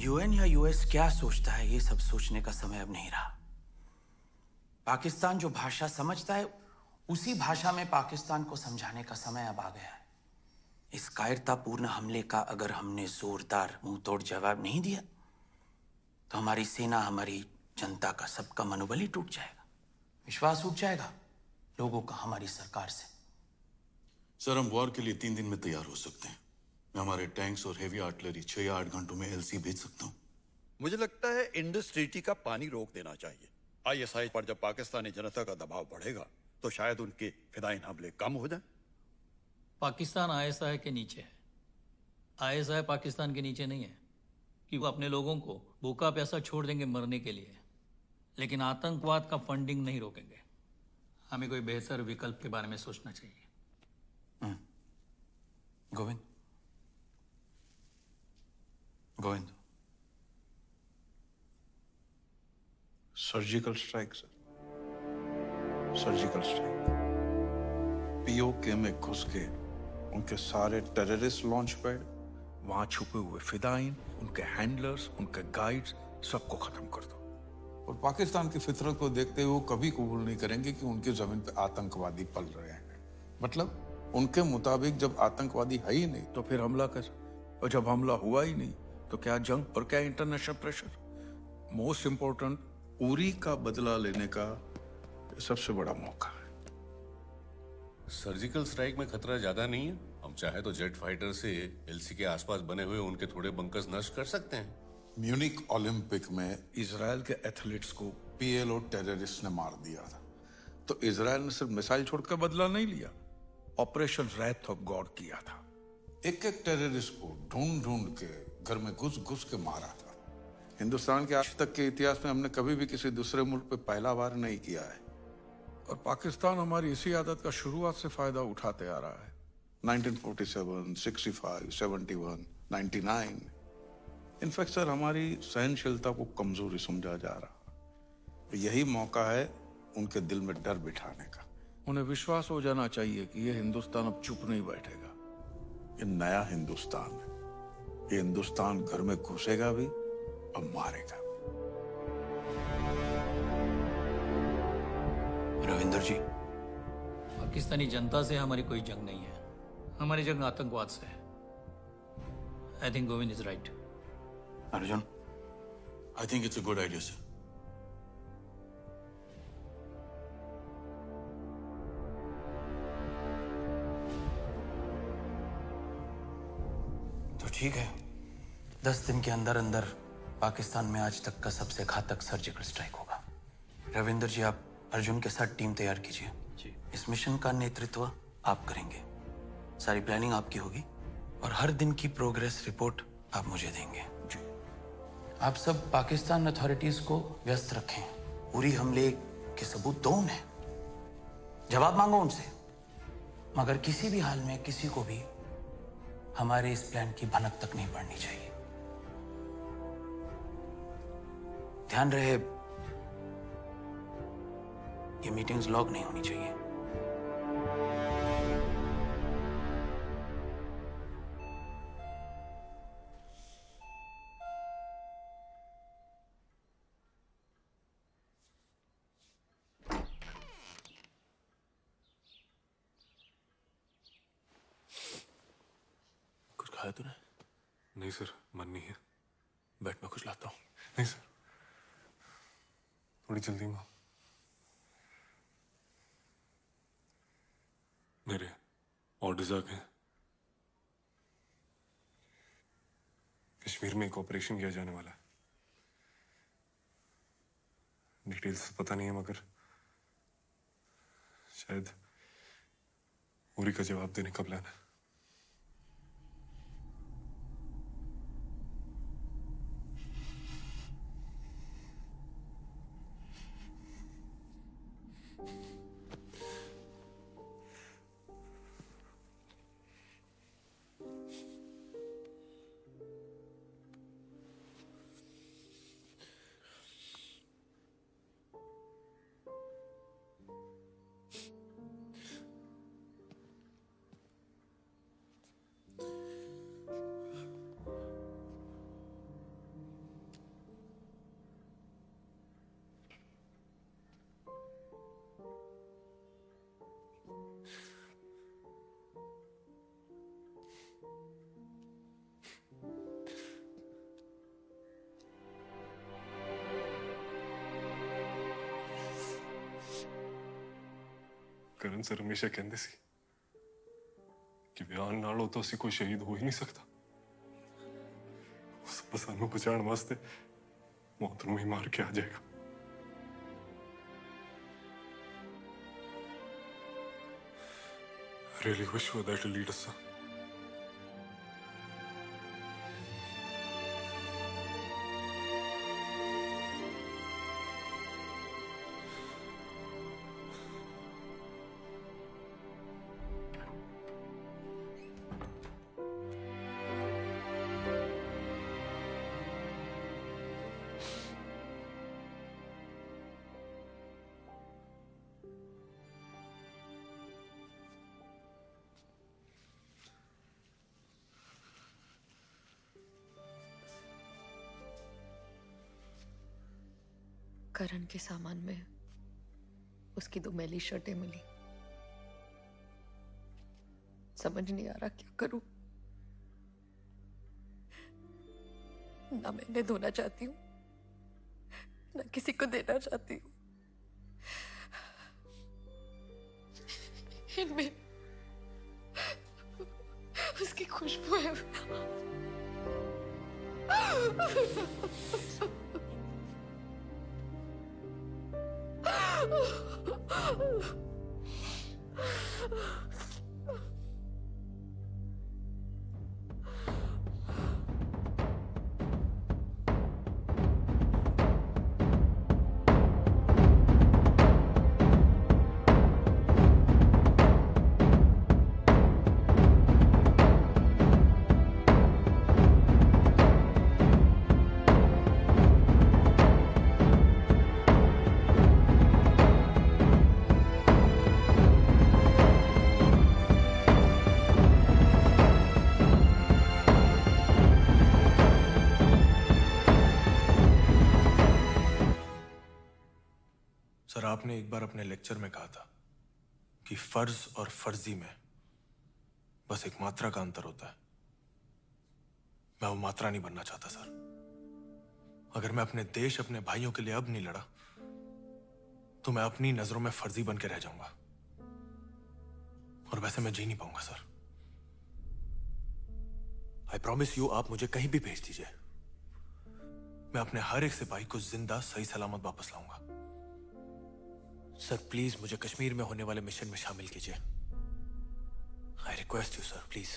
UN या यूएस क्या सोचता है, ये सब सोचने का समय अब नहीं रहा। पाकिस्तान जो भाषा समझता है, उसी भाषा में पाकिस्तान को समझाने का समय अब आ गया है। इस कायरतापूर्ण हमले का अगर हमने जोरदार मुंहतोड़ जवाब नहीं दिया तो हमारी सेना, हमारी जनता का, सबका मनोबल ही टूट जाएगा, विश्वास उठ जाएगा लोगों का हमारी सरकार से। सर, हम वॉर के लिए 3 दिन में तैयार हो सकते हैं। मैं हमारे टैंक्स और हेवी आर्टिलरी 6 या 8 घंटों में एलसी भेज सकता हूँ। मुझे लगता है इंडस ट्रीटी का पानी रोक देना चाहिए। आईएसआई पर जब पाकिस्तानी जनता का दबाव बढ़ेगा तो शायद उनके फिदायीन हमले कम हो जाए। पाकिस्तान आईएसआई के नीचे है, आईएसआई पाकिस्तान के नीचे नहीं है कि वो अपने लोगों को भूखा प्यासा छोड़ देंगे मरने के लिए, लेकिन आतंकवाद का फंडिंग नहीं रोकेंगे। हमें कोई बेहतर विकल्प के बारे में सोचना चाहिए। Govind, Govind, surgical strike sir, surgical strike. POK में घुस के उनके सारे टेररिस्ट लॉन्च पैड, वहां छुपे हुए फिदायीन, उनके हैंडलर्स, उनके गाइड्स, सबको खत्म कर दो। और पाकिस्तान की फितरत को देखते हुए वो कभी कबूल नहीं करेंगे कि उनकी जमीन पे आतंकवादी पल रहे हैं। मतलब उनके मुताबिक जब आतंकवादी है ही नहीं तो फिर हमला कैसे, और जब हमला हुआ ही नहीं तो क्या जंग और क्या international pressure. Most important, Uri का बदला लेने का सबसे बड़ा मौका है। सर्जिकल स्ट्राइक में खतरा ज्यादा नहीं है। हम चाहे तो जेट फाइटर से एलसी के आसपास बने हुए उनके थोड़े बंकर्स नष्ट कर सकते हैं। म्यूनिक ओलंपिक में इजराइल के एथलीट्स को पीएलओ टेररिस्ट ने मार दिया था, तो इजराइल ने सिर्फ मिसाइल छोड़कर बदला नहीं लिया, ऑपरेशन रैथ ऑफ गॉड किया था। एक एक टेररिस्ट को ढूंढ ढूंढ के घर में घुस घुस के मारा था। हिंदुस्तान के आज तक के इतिहास में हमने कभी भी किसी दूसरे मुल्क पे पहला वार नहीं किया है, और पाकिस्तान हमारी इसी आदत का शुरुआत से फायदा उठाते आ रहा है। 1947, 65, 71, 99। इनफैक्ट सर, हमारी सहनशीलता को कमजोरी समझा जा रहा। यही मौका है उनके दिल में डर बिठाने का। उन्हें विश्वास हो जाना चाहिए कि ये हिंदुस्तान अब चुप नहीं बैठेगा। ये नया हिंदुस्तान है। ये हिंदुस्तान घर में घुसेगा भी और मारेगा। रविंदर जी, पाकिस्तानी जनता से हमारी कोई जंग नहीं है, हमारी जंग आतंकवाद से है। I think Govind is right. Arjun, I think it's a good idea sir. तो ठीक है, 10 दिन के अंदर अंदर पाकिस्तान में आज तक का सबसे घातक सर्जिकल स्ट्राइक होगा। रविंदर जी, आप अर्जुन के साथ टीम तैयार कीजिए। इस मिशन का नेतृत्व आप करेंगे, सारी प्लानिंग आपकी होगी, और हर दिन की प्रोग्रेस रिपोर्ट आप मुझे देंगे। आप सब पाकिस्तान अथॉरिटीज को व्यस्त रखें। पूरी हमले के सबूत दो उन्हें, जवाब मांगो उनसे, मगर किसी भी हाल में किसी को भी हमारे इस प्लान की भनक तक नहीं पड़नी चाहिए। ध्यान रहे, ये मीटिंग्स लॉग नहीं होनी चाहिए। कुछ खाया तूने? नहीं सर, मन नहीं है। बैठ, मैं कुछ लाता हूँ। नहीं सर, थोड़ी जल्दी में। मेरे ऑर्डर्स आ गए। कश्मीर में एक ऑपरेशन किया जाने वाला है। डिटेल्स पता नहीं है, मगर शायद उरी का जवाब देने का प्लान है। करण सर हमेशा कहते सी कि विहान नालों तो असी कोई शहीद हो ही नहीं सकता। बस सानू बचाने वास्ते मौत नूं ही मार के आ जाएगा। I really wish you were there to lead us, sir. करण के सामान में उसकी 2 मैली शर्टें मिली। समझ नहीं आ रहा क्या करूं। ना मैं इन्हें धोना चाहती हूँ, ना किसी को देना चाहती हूँ। इनमें उसकी खुशबू है। सर, आपने एक बार अपने लेक्चर में कहा था कि फर्ज और फर्जी में बस एक मात्रा का अंतर होता है। मैं वो मात्रा नहीं बनना चाहता सर। अगर मैं अपने देश, अपने भाइयों के लिए अब नहीं लड़ा तो मैं अपनी नजरों में फर्जी बन के रह जाऊंगा, और वैसे मैं जी नहीं पाऊंगा सर। आई प्रॉमिस यू, आप मुझे कहीं भी भेज दीजिए, मैं अपने हर एक सिपाही को जिंदा सही सलामत वापस लाऊंगा। सर प्लीज मुझे कश्मीर में होने वाले मिशन में शामिल कीजिए। I request you sir, please.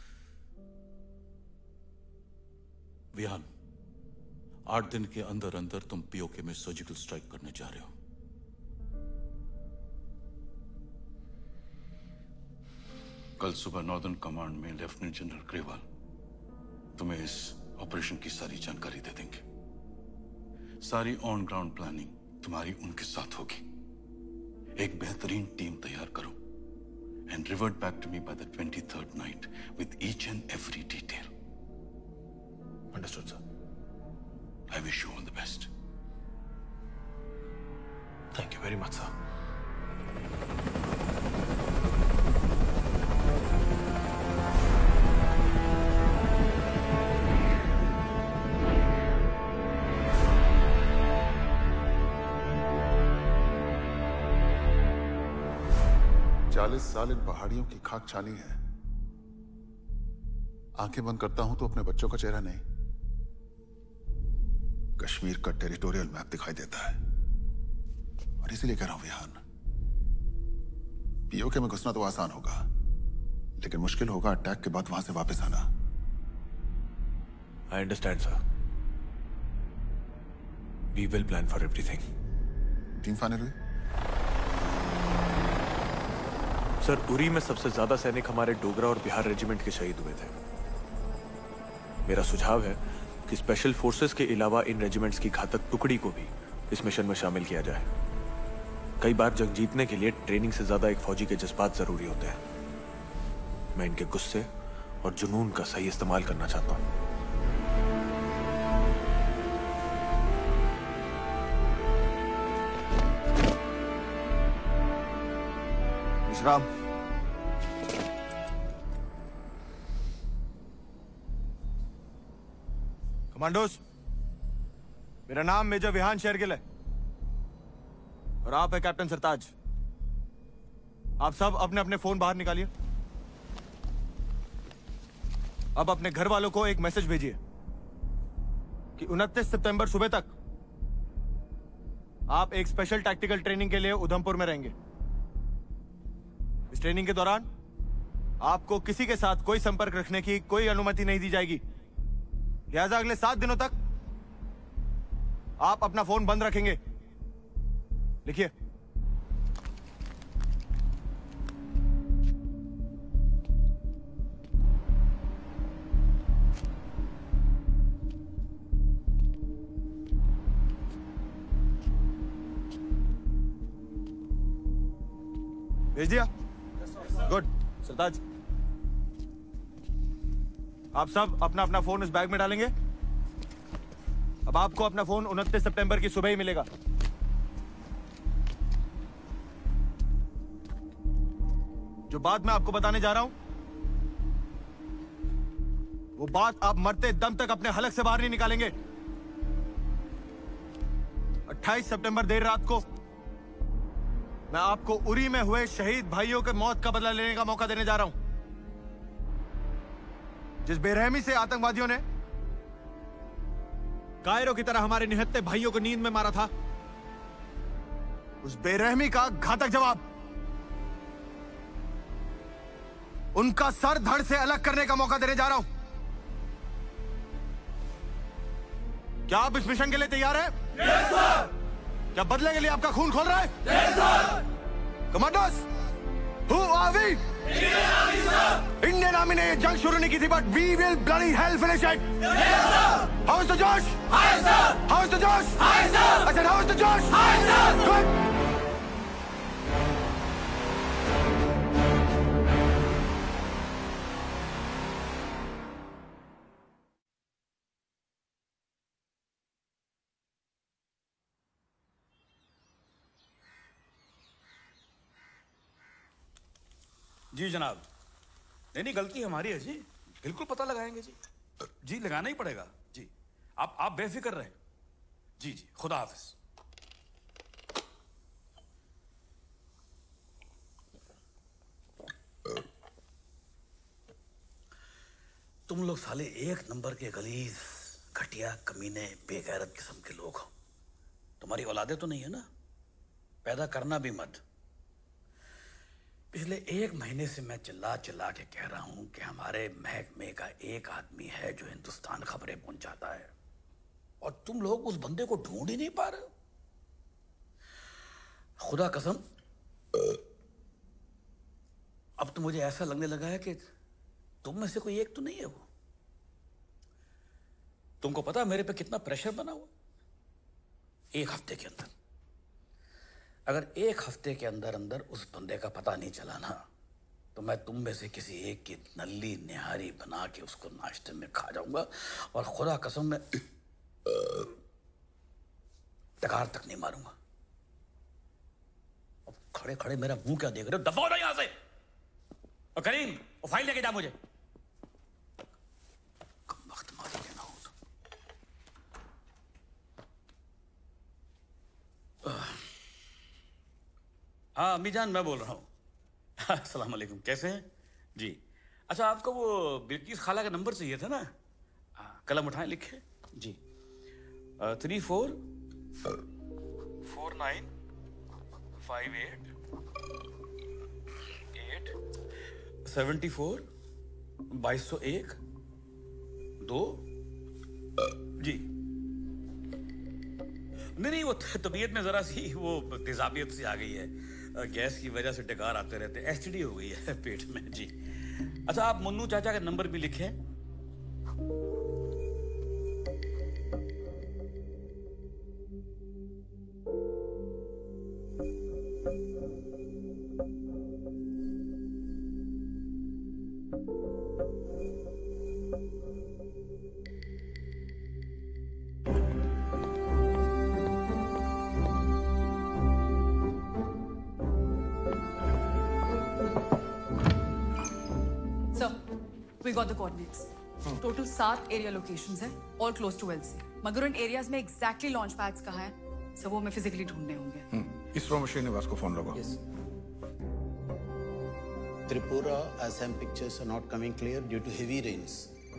Vihaan, 8 दिन के अंदर अंदर तुम पीओके में सर्जिकल स्ट्राइक करने जा रहे हो। कल सुबह नॉर्दर्न कमांड में लेफ्टिनेंट जनरल ग्रेवाल तुम्हें इस ऑपरेशन की सारी जानकारी दे देंगे। सारी ऑन ग्राउंड प्लानिंग तुम्हारी उनके साथ होगी। एक बेहतरीन टीम तैयार करो and revert back to me by the 23rd night with each and every detail. Understood sir. I wish you all the best. Thank you very much, sir. चालीस साल इन पहाड़ियों की खाक छानी है। आंखें बंद करता हूं तो अपने बच्चों का चेहरा नहीं, कश्मीर का टेरिटोरियल मैप दिखाई देता है। और इसीलिए कह रहा हूं विहान, पीओके में घुसना तो आसान होगा, लेकिन मुश्किल होगा अटैक के बाद वहां से वापस आना। I understand sir. We will plan for everything. Team final हुई? सर, उरी में सबसे ज्यादा सैनिक हमारे डोगरा और बिहार रेजिमेंट के शहीद हुए थे। मेरा सुझाव है कि स्पेशल फोर्सेस के अलावा इन रेजिमेंट्स की घातक टुकड़ी को भी इस मिशन में शामिल किया जाए। कई बार जंग जीतने के लिए ट्रेनिंग से ज्यादा एक फौजी के जज्बात जरूरी होते हैं। मैं इनके गुस्से और जुनून का सही इस्तेमाल करना चाहता हूं। राम, कमांडोज, मेरा नाम मेजर विहान शेरगिल है और आप है कैप्टन सरताज। आप सब अपने अपने फोन बाहर निकालिए। अब अपने घर वालों को एक मैसेज भेजिए कि 29 सितंबर सुबह तक आप एक स्पेशल टैक्टिकल ट्रेनिंग के लिए उधमपुर में रहेंगे। इस ट्रेनिंग के दौरान आपको किसी के साथ कोई संपर्क रखने की कोई अनुमति नहीं दी जाएगी। लिहाजा अगले 7 दिनों तक आप अपना फोन बंद रखेंगे। लिखिए। भेज दिया? गुड। सरताज, आप सब अपना अपना फोन इस बैग में डालेंगे। अब आपको अपना फोन 29 सितंबर की सुबह ही मिलेगा। जो बात मैं आपको बताने जा रहा हूं, वो बात आप मरते दम तक अपने हलक से बाहर नहीं निकालेंगे। 28 सितंबर देर रात को मैं आपको उरी में हुए शहीद भाइयों के मौत का बदला लेने का मौका देने जा रहा हूं। जिस बेरहमी से आतंकवादियों ने कायरों की तरह हमारे निहत्थे भाइयों को नींद में मारा था, उस बेरहमी का घातक जवाब उनका सर धड़ से अलग करने का मौका देने जा रहा हूं। क्या आप इस मिशन के लिए तैयार हैं? Yes sir. क्या बदले के लिए आपका खून खोल रहा है? Yes sir. Commanders, who are we? Indian army ने ये जंग शुरू नहीं की थी, but we will bloody hell finish it. Yes sir. How is the जोश? High sir. How is the जोश? High sir. I said how is the जोश? High sir. गुड। जी जनाब। नहीं, गलती हमारी है जी। बिल्कुल पता लगाएंगे जी। जी लगाना ही पड़ेगा जी। आप बेफिक्र रहें। जी जी, खुदा हाफिज। तुम लोग साले एक नंबर के गलीज, घटिया, कमीने, बेगैरत किस्म के लोग हो। तुम्हारी औलादे तो नहीं है ना? पैदा करना भी मत। पिछले 1 महीने से मैं चिल्ला चिल्ला के कह रहा हूं कि हमारे महकमे का एक आदमी है जो हिंदुस्तान खबरें पहुंचाता है, और तुम लोग उस बंदे को ढूंढ ही नहीं पा रहे। खुदा कसम, अब तो मुझे ऐसा लगने लगा है कि तुम में से कोई एक तो नहीं है वो। तुमको पता है मेरे पे कितना प्रेशर बना हुआ? 1 हफ्ते के अंदर, अगर 1 हफ्ते के अंदर अंदर उस बंदे का पता नहीं चला ना, तो मैं तुम में से किसी एक की नल्ली निहारी बना के उसको नाश्ते में खा जाऊंगा, और खुदा कसम मैं टकार तक नहीं मारूंगा। अब खड़े खड़े मेरा मुंह क्या देख रहे हो? दफा हो यहां से। और करीम, वो फाइल लेके जा मुझे। वक्त मारी लेना हो तो। हाँ अम्मी जान, मैं बोल रहा हूँ। अस्सलाम वालेकुम, कैसे हैं जी? अच्छा, आपको वो बिल्किस खाला का नंबर चाहिए था ना? कलम उठाएं, लिखे जी। 345958742201 जी। नहीं, वो तबीयत में जरा सी वो तेजाबियत सी आ गई है। गैस की वजह से डकार आते रहते, एसटीडी हो गई है पेट में जी। अच्छा, आप मुन्नू चाचा का नंबर भी लिखें। We got the coordinates. Total 7 area locations हैं, all close to LC. मगर उन एरियाज में exactly लॉन्च पैड्स कहाँ हैं, सब वो हमें फिजिकली ढूंढने होंगे। इसरो में श्रीनिवास को फोन लगाओ। Tripura, Assam pictures are not coming clear due to heavy rains.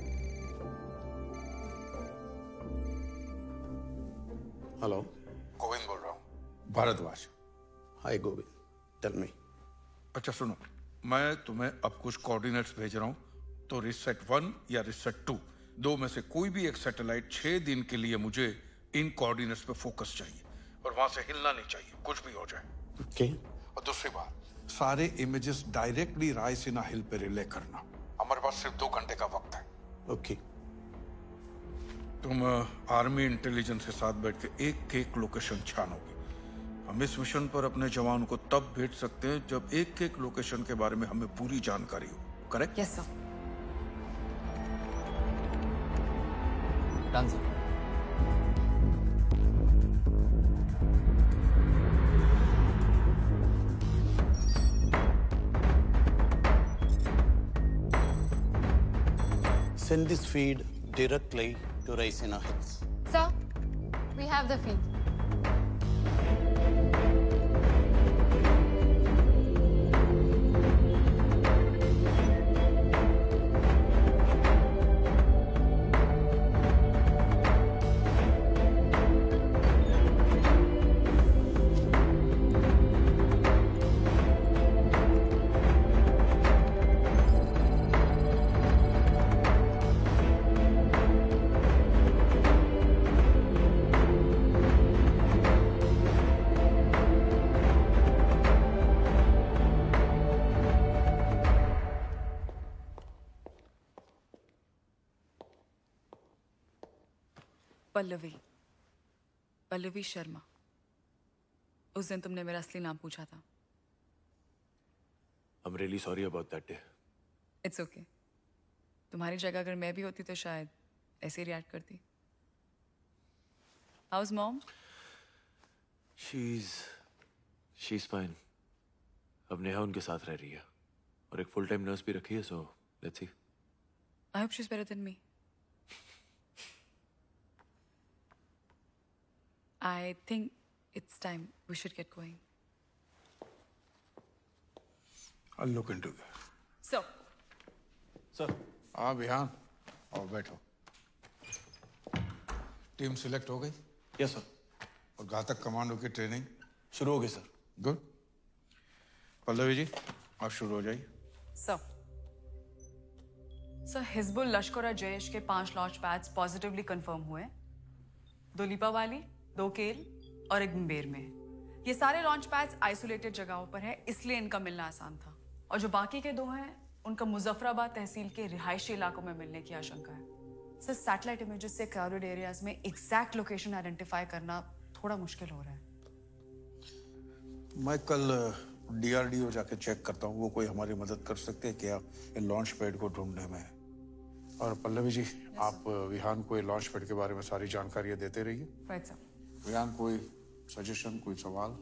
Hello. Govind बोल रहा हूँ, Bhardwaj. Hi Govind, tell me. अच्छा सुनो, मैं तुम्हें अब कुछ कोऑर्डिनेट्स भेज रहा हूँ, तो रिसेट 1 या रिसेट 2 दो में से कोई भी एक सैटेलाइट 6 दिन के लिए मुझे इन कोऑर्डिनेट्स पे फोकस चाहिए और वहां से हिलना नहीं चाहिए, कुछ भी हो जाए। ओके। और दूसरी बात, सारे इमेजेस डायरेक्टली रायसीना हिल पे रिले करना। हमारे पास सिर्फ 2 घंटे का वक्त है। ओके। तुम आर्मी इंटेलिजेंस के साथ बैठ के एक लोकेशन छानोगे। हम इस मिशन पर अपने जवान को तब भेज सकते हैं जब एक लोकेशन के बारे में हमें पूरी जानकारी हो। Correct? Yes sir. Done sir. Send this feed directly to Raisina Hills. Sir, we have the feed. Pallavi Sharma. उस दिन तुमने मेरा असली नाम पूछा था। I'm really sorry about that day. It's okay. तुम्हारी जगह अगर मैं भी होती तो शायद ऐसे ही रिएक्ट करती। How's mom? She's fine. अब नेहा उनके साथ रह रही है और एक फुल टाइम नर्स भी रखी है, so let's see. I hope she's better than me. I think it's time we should get going. I'll look into that. So. Sir. हाँ विहान, और बैठो। टीम सिलेक्ट हो गई? Yes sir. और घातक कमांडो की ट्रेनिंग शुरू हो गई सर। गुड। पल्लवी जी, आप शुरू हो जाइए। सर हिजबुल लश्कर जैश के 5 लॉन्च पैड्स पॉजिटिवली कंफर्म हुए। 2 लिपावाली, 2 केल और 1 मुंबेर में। ये सारे लॉन्च पैड्स आइसोलेटेड जगहों पर है, इसलिए इनका मिलना आसान था। और जो बाकी के 2 हैं, उनका मुजफ्फराबाद तहसील के रिहायशी इलाकों में मिलने की आशंका है। सर सैटेलाइट इमेजेस से क्राउडेड एरियाज में एग्जैक्ट लोकेशन आइडेंटिफाई करना थोड़ा मुश्किल हो रहा है। मैं कल DRDO जाके चेक करता हूँ, वो कोई हमारी मदद कर सकते हैं क्या इन लॉन्च पैड को ढूंढने में। और पल्लवी जी, आप विहान को लॉन्च पैड के बारे में सारी जानकारियां देते रहिए। Right sir. विहान, कोई सजेशन, कोई सवाल?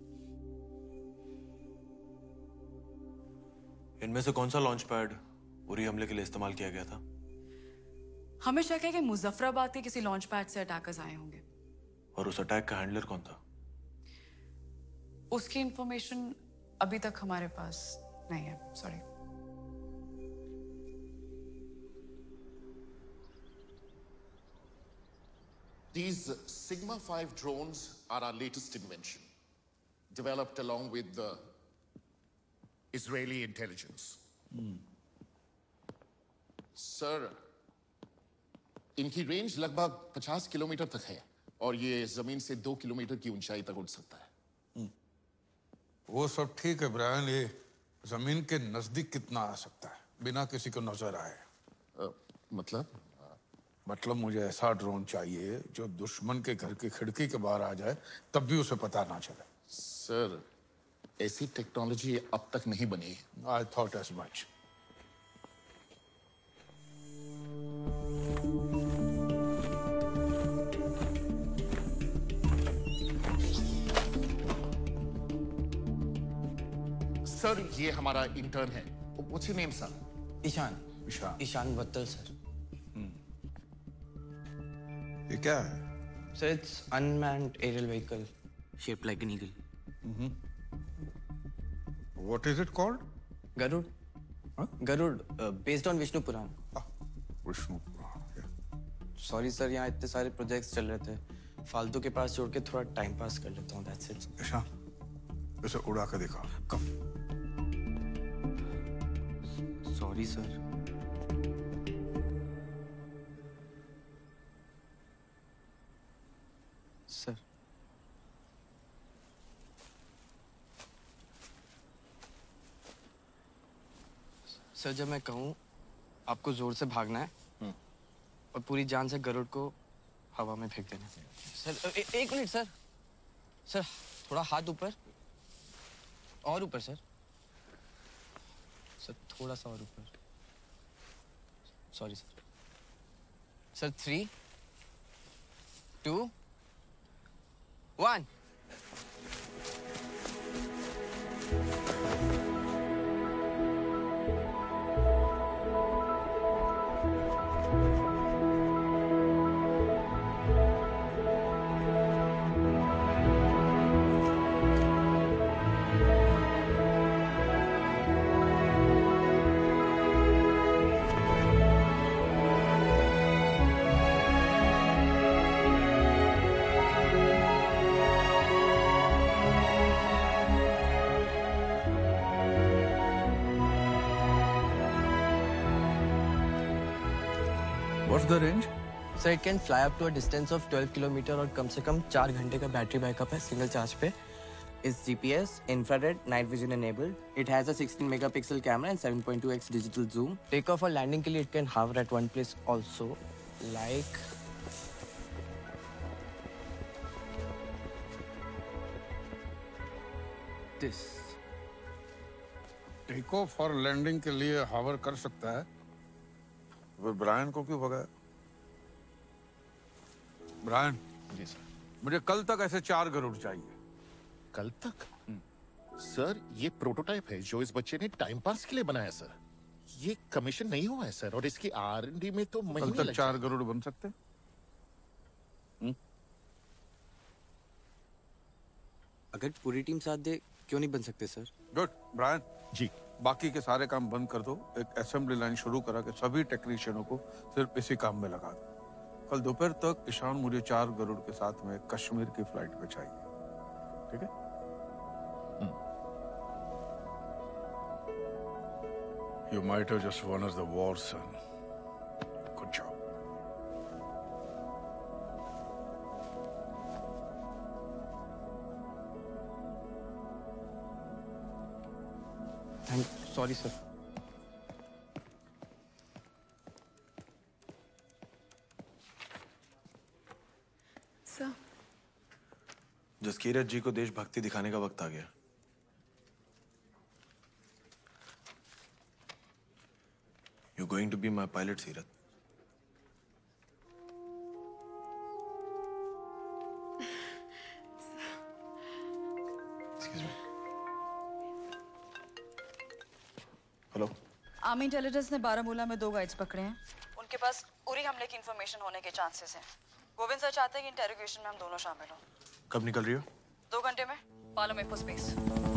इनमें से कौन सा लॉन्च पैड उरी हमले के लिए इस्तेमाल किया गया था? हमें शक है कि मुजफ्फराबाद के किसी लॉन्च पैड से अटैकर्स आए होंगे। और उस अटैक का हैंडलर कौन था? उसकी इंफॉर्मेशन अभी तक हमारे पास नहीं है, sorry. These Sigma 5 drones are our latest invention, developed along with the Israeli intelligence. Sir, इनकी रेंज लगभग 50 किलोमीटर तक है और ये जमीन से 2 किलोमीटर की ऊंचाई तक उड़ सकता है। वो सब ठीक है ब्रायन, ये जमीन के नजदीक कितना आ सकता है बिना किसी को नजर आए? मतलब मुझे ऐसा ड्रोन चाहिए जो दुश्मन के घर की खिड़की के बाहर आ जाए तब भी उसे पता ना चले। सर, ऐसी टेक्नोलॉजी अब तक नहीं बनी। I thought as much. Sir, ये हमारा इंटर्न है। What's your name, sir? Ishan Battal sir. ये क्या है? Sir, it's unmanned aerial vehicle shaped like an eagle. What is it called? Garuda Garuda based on Vishnu Purana. Vishnu Purana. Sorry sir, यहाँ इतने सारे प्रोजेक्ट्स चल रहे थे, फालतू के पास छोड़ के थोड़ा टाइम पास कर लेता हूँ, दैट्स इट। ईशान इसे उड़ा के दिखा, come. Sorry sir. Sir sir, जब मैं कहूँ आपको जोर से भागना है और पूरी जान से गरुड़ को हवा में फेंक देना है। सर एक मिनट सर, सर थोड़ा हाथ ऊपर और ऊपर सर, सर थोड़ा सा और ऊपर। Sorry sir. Sir 3, 2, 1। What's the range? Sir, it can fly up to a distance of 12 kilometre और कम से कम 4 घंटे का बैटरी बैकअप है सिंगल चार्ज पे। It's GPS, infrared, night vision enabled. It has a 16 megapixel camera and 7.2x digital zoom. Takeoff और landing के लिए it can hover at one place also, like this. Take off और landing के लिए हावर कर सकता है, फिर ब्रायन को क्यों भगाया? ब्रायन। जी सर। मुझे कल तक ऐसे 4 गरुड़ चाहिए। कल तक? सर ये प्रोटोटाइप है जो इस बच्चे ने टाइम पास के लिए बनाया सर। ये कमीशन नहीं हुआ है सर, और इसकी R&D में तो महीने कल तक 4 गरुड़ बन सकते हैं? अगर पूरी टीम साथ दे क्यों नहीं बन सकते सर? गुड। ब्रायन जी, बाकी के सारे काम बंद कर दो, एक असेंबली लाइन शुरू करा के सभी टेक्नीशियनों को सिर्फ इसी काम में लगा दो। कल दोपहर तक ईशान मुझे 4 गरुड़ के साथ में कश्मीर की फ्लाइट पे चाहिए, ठीक है? You might have just won us the war, son. Good job. Sorry sir. Sir, Jaskirat ji को देशभक्ति दिखाने का वक्त आ गया। You're going to be my pilot, Seerat. Excuse me. Hello. Army intelligence ने बारामूला में 2 गाइड्स पकड़े हैं। उनके पास उरी हमले की इंफॉर्मेशन होने के चांसेस हैं। गोविंद सर चाहते हैं कि इंटेरोगेशन में हम दोनों शामिल हों। कब निकल रही हो? 2 घंटे में पालोमेको स्पेस।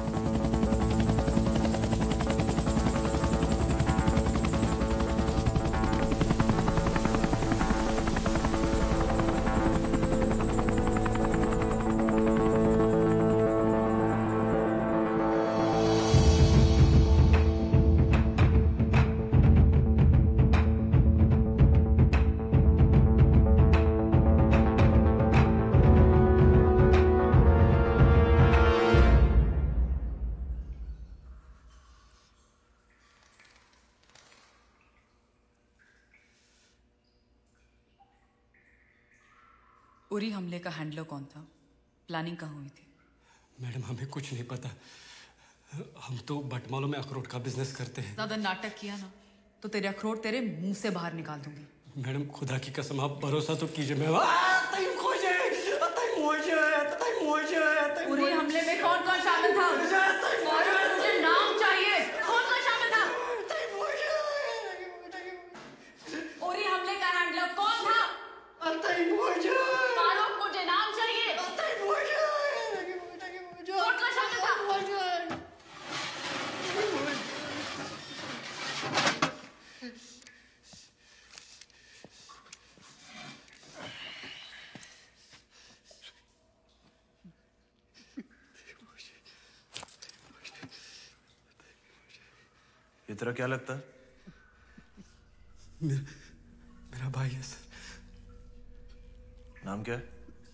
उरी हमले का हैंडलर कौन था? प्लानिंग कहाँ हुई थी? मैडम हमें कुछ नहीं पता, हम तो बटमालों में अखरोट का बिजनेस करते हैं। ज्यादा नाटक किया ना तो तेरे अखरोट तेरे मुंह से बाहर निकाल दूंगी। मैडम खुदा की कसम आप भरोसा तो कीजिए। मैं उरी हमले में कौन कौन शामिल था? मुझे नाम चाहिए। कौन कौन शामिल था? उरी हमले का हैंडलर कौन था? मालूम, मुझे नाम चाहिए। कौन कौन शामिल था? ये तेरा क्या लगता है? मेरा भाई है सर। नाम क्या है?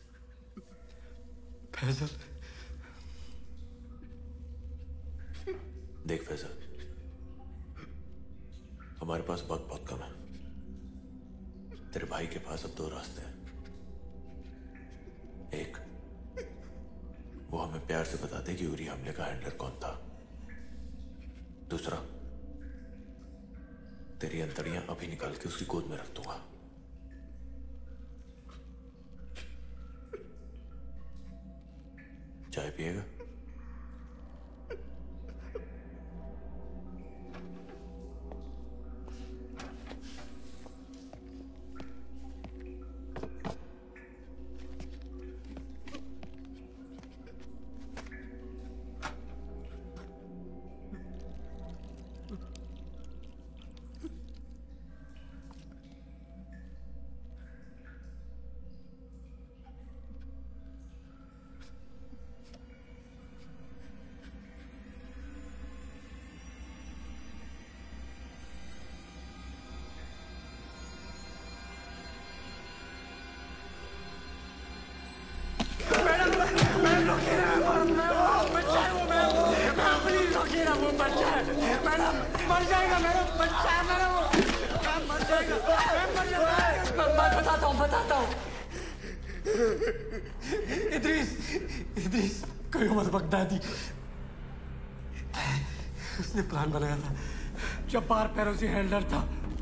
फैजल। देख फैजल, हमारे पास वक्त बहुत कम है। तेरे भाई के पास अब 2 रास्ते हैं। एक, वो हमें प्यार से बता दे कि उरी हमले का हैंडलर कौन था। दूसरा, तेरी अंतड़ियां अभी निकाल के उसकी गोद में रख दूंगा। चाय पिएगा? इदरीस कहीं मत बगदादी। उसने प्लान बनाया था जब बार पैरों से हैंडलर था।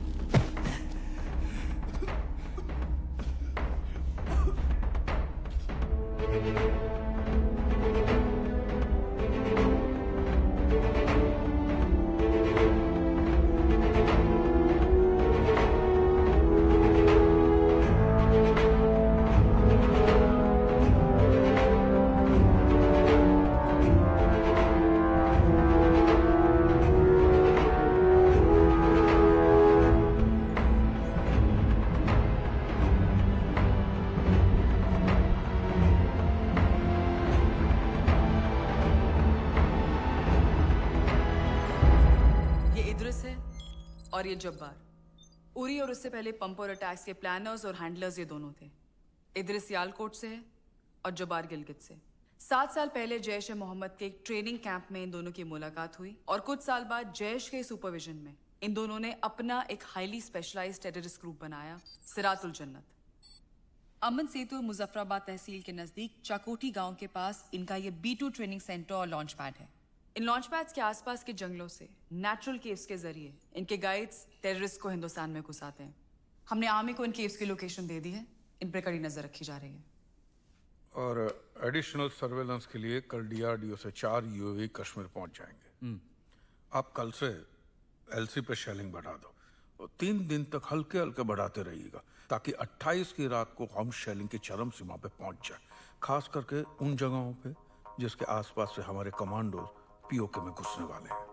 और ये जब्बार, उरी और उससे पहले पंप और अटैक्स के प्लानर्स और हैंडलर्स ये दोनों थे। इदरिस सियालकोट से है और जब्बार गिलगित से। 7 साल पहले जैश ए मोहम्मद के एक ट्रेनिंग कैंप में इन दोनों की मुलाकात हुई और कुछ साल बाद जैश के सुपरविजन में इन दोनों ने अपना एक हाईली स्पेशलाइज्ड टेररिस्ट ग्रुप बनाया, सिरातुल जन्नत। अमन सेतु मुजफ्फराबाद तहसील के नजदीक चाकोटी गांव के पास इनका ये B2 ट्रेनिंग सेंटर और लॉन्च पैड है। इन लॉन्च पैड्स के आसपास के जंगलों से नेचुरल केव्स के जरिए इनके गाइड्स टेररिस्ट को हिंदुस्तान में घुसाते हैं। हमने आर्मी को इन केव्स की लोकेशन दे दी है, इन पर कड़ी नजर रखी जा रही है। और एडिशनल सर्वेलेंस के लिए कल DRDO से 4 UAV कश्मीर पहुंच जाएंगे। आप कल से LC पे शेलिंग बढ़ा दो और 3 दिन तक हल्के हल्के बढ़ाते रहिएगा ताकि 28 की रात को हम शेलिंग की चरम सीमा पे पहुंच जाए, खास करके उन जगहों पे जिसके आसपास से हमारे कमांडो POK में घुसने वाले हैं।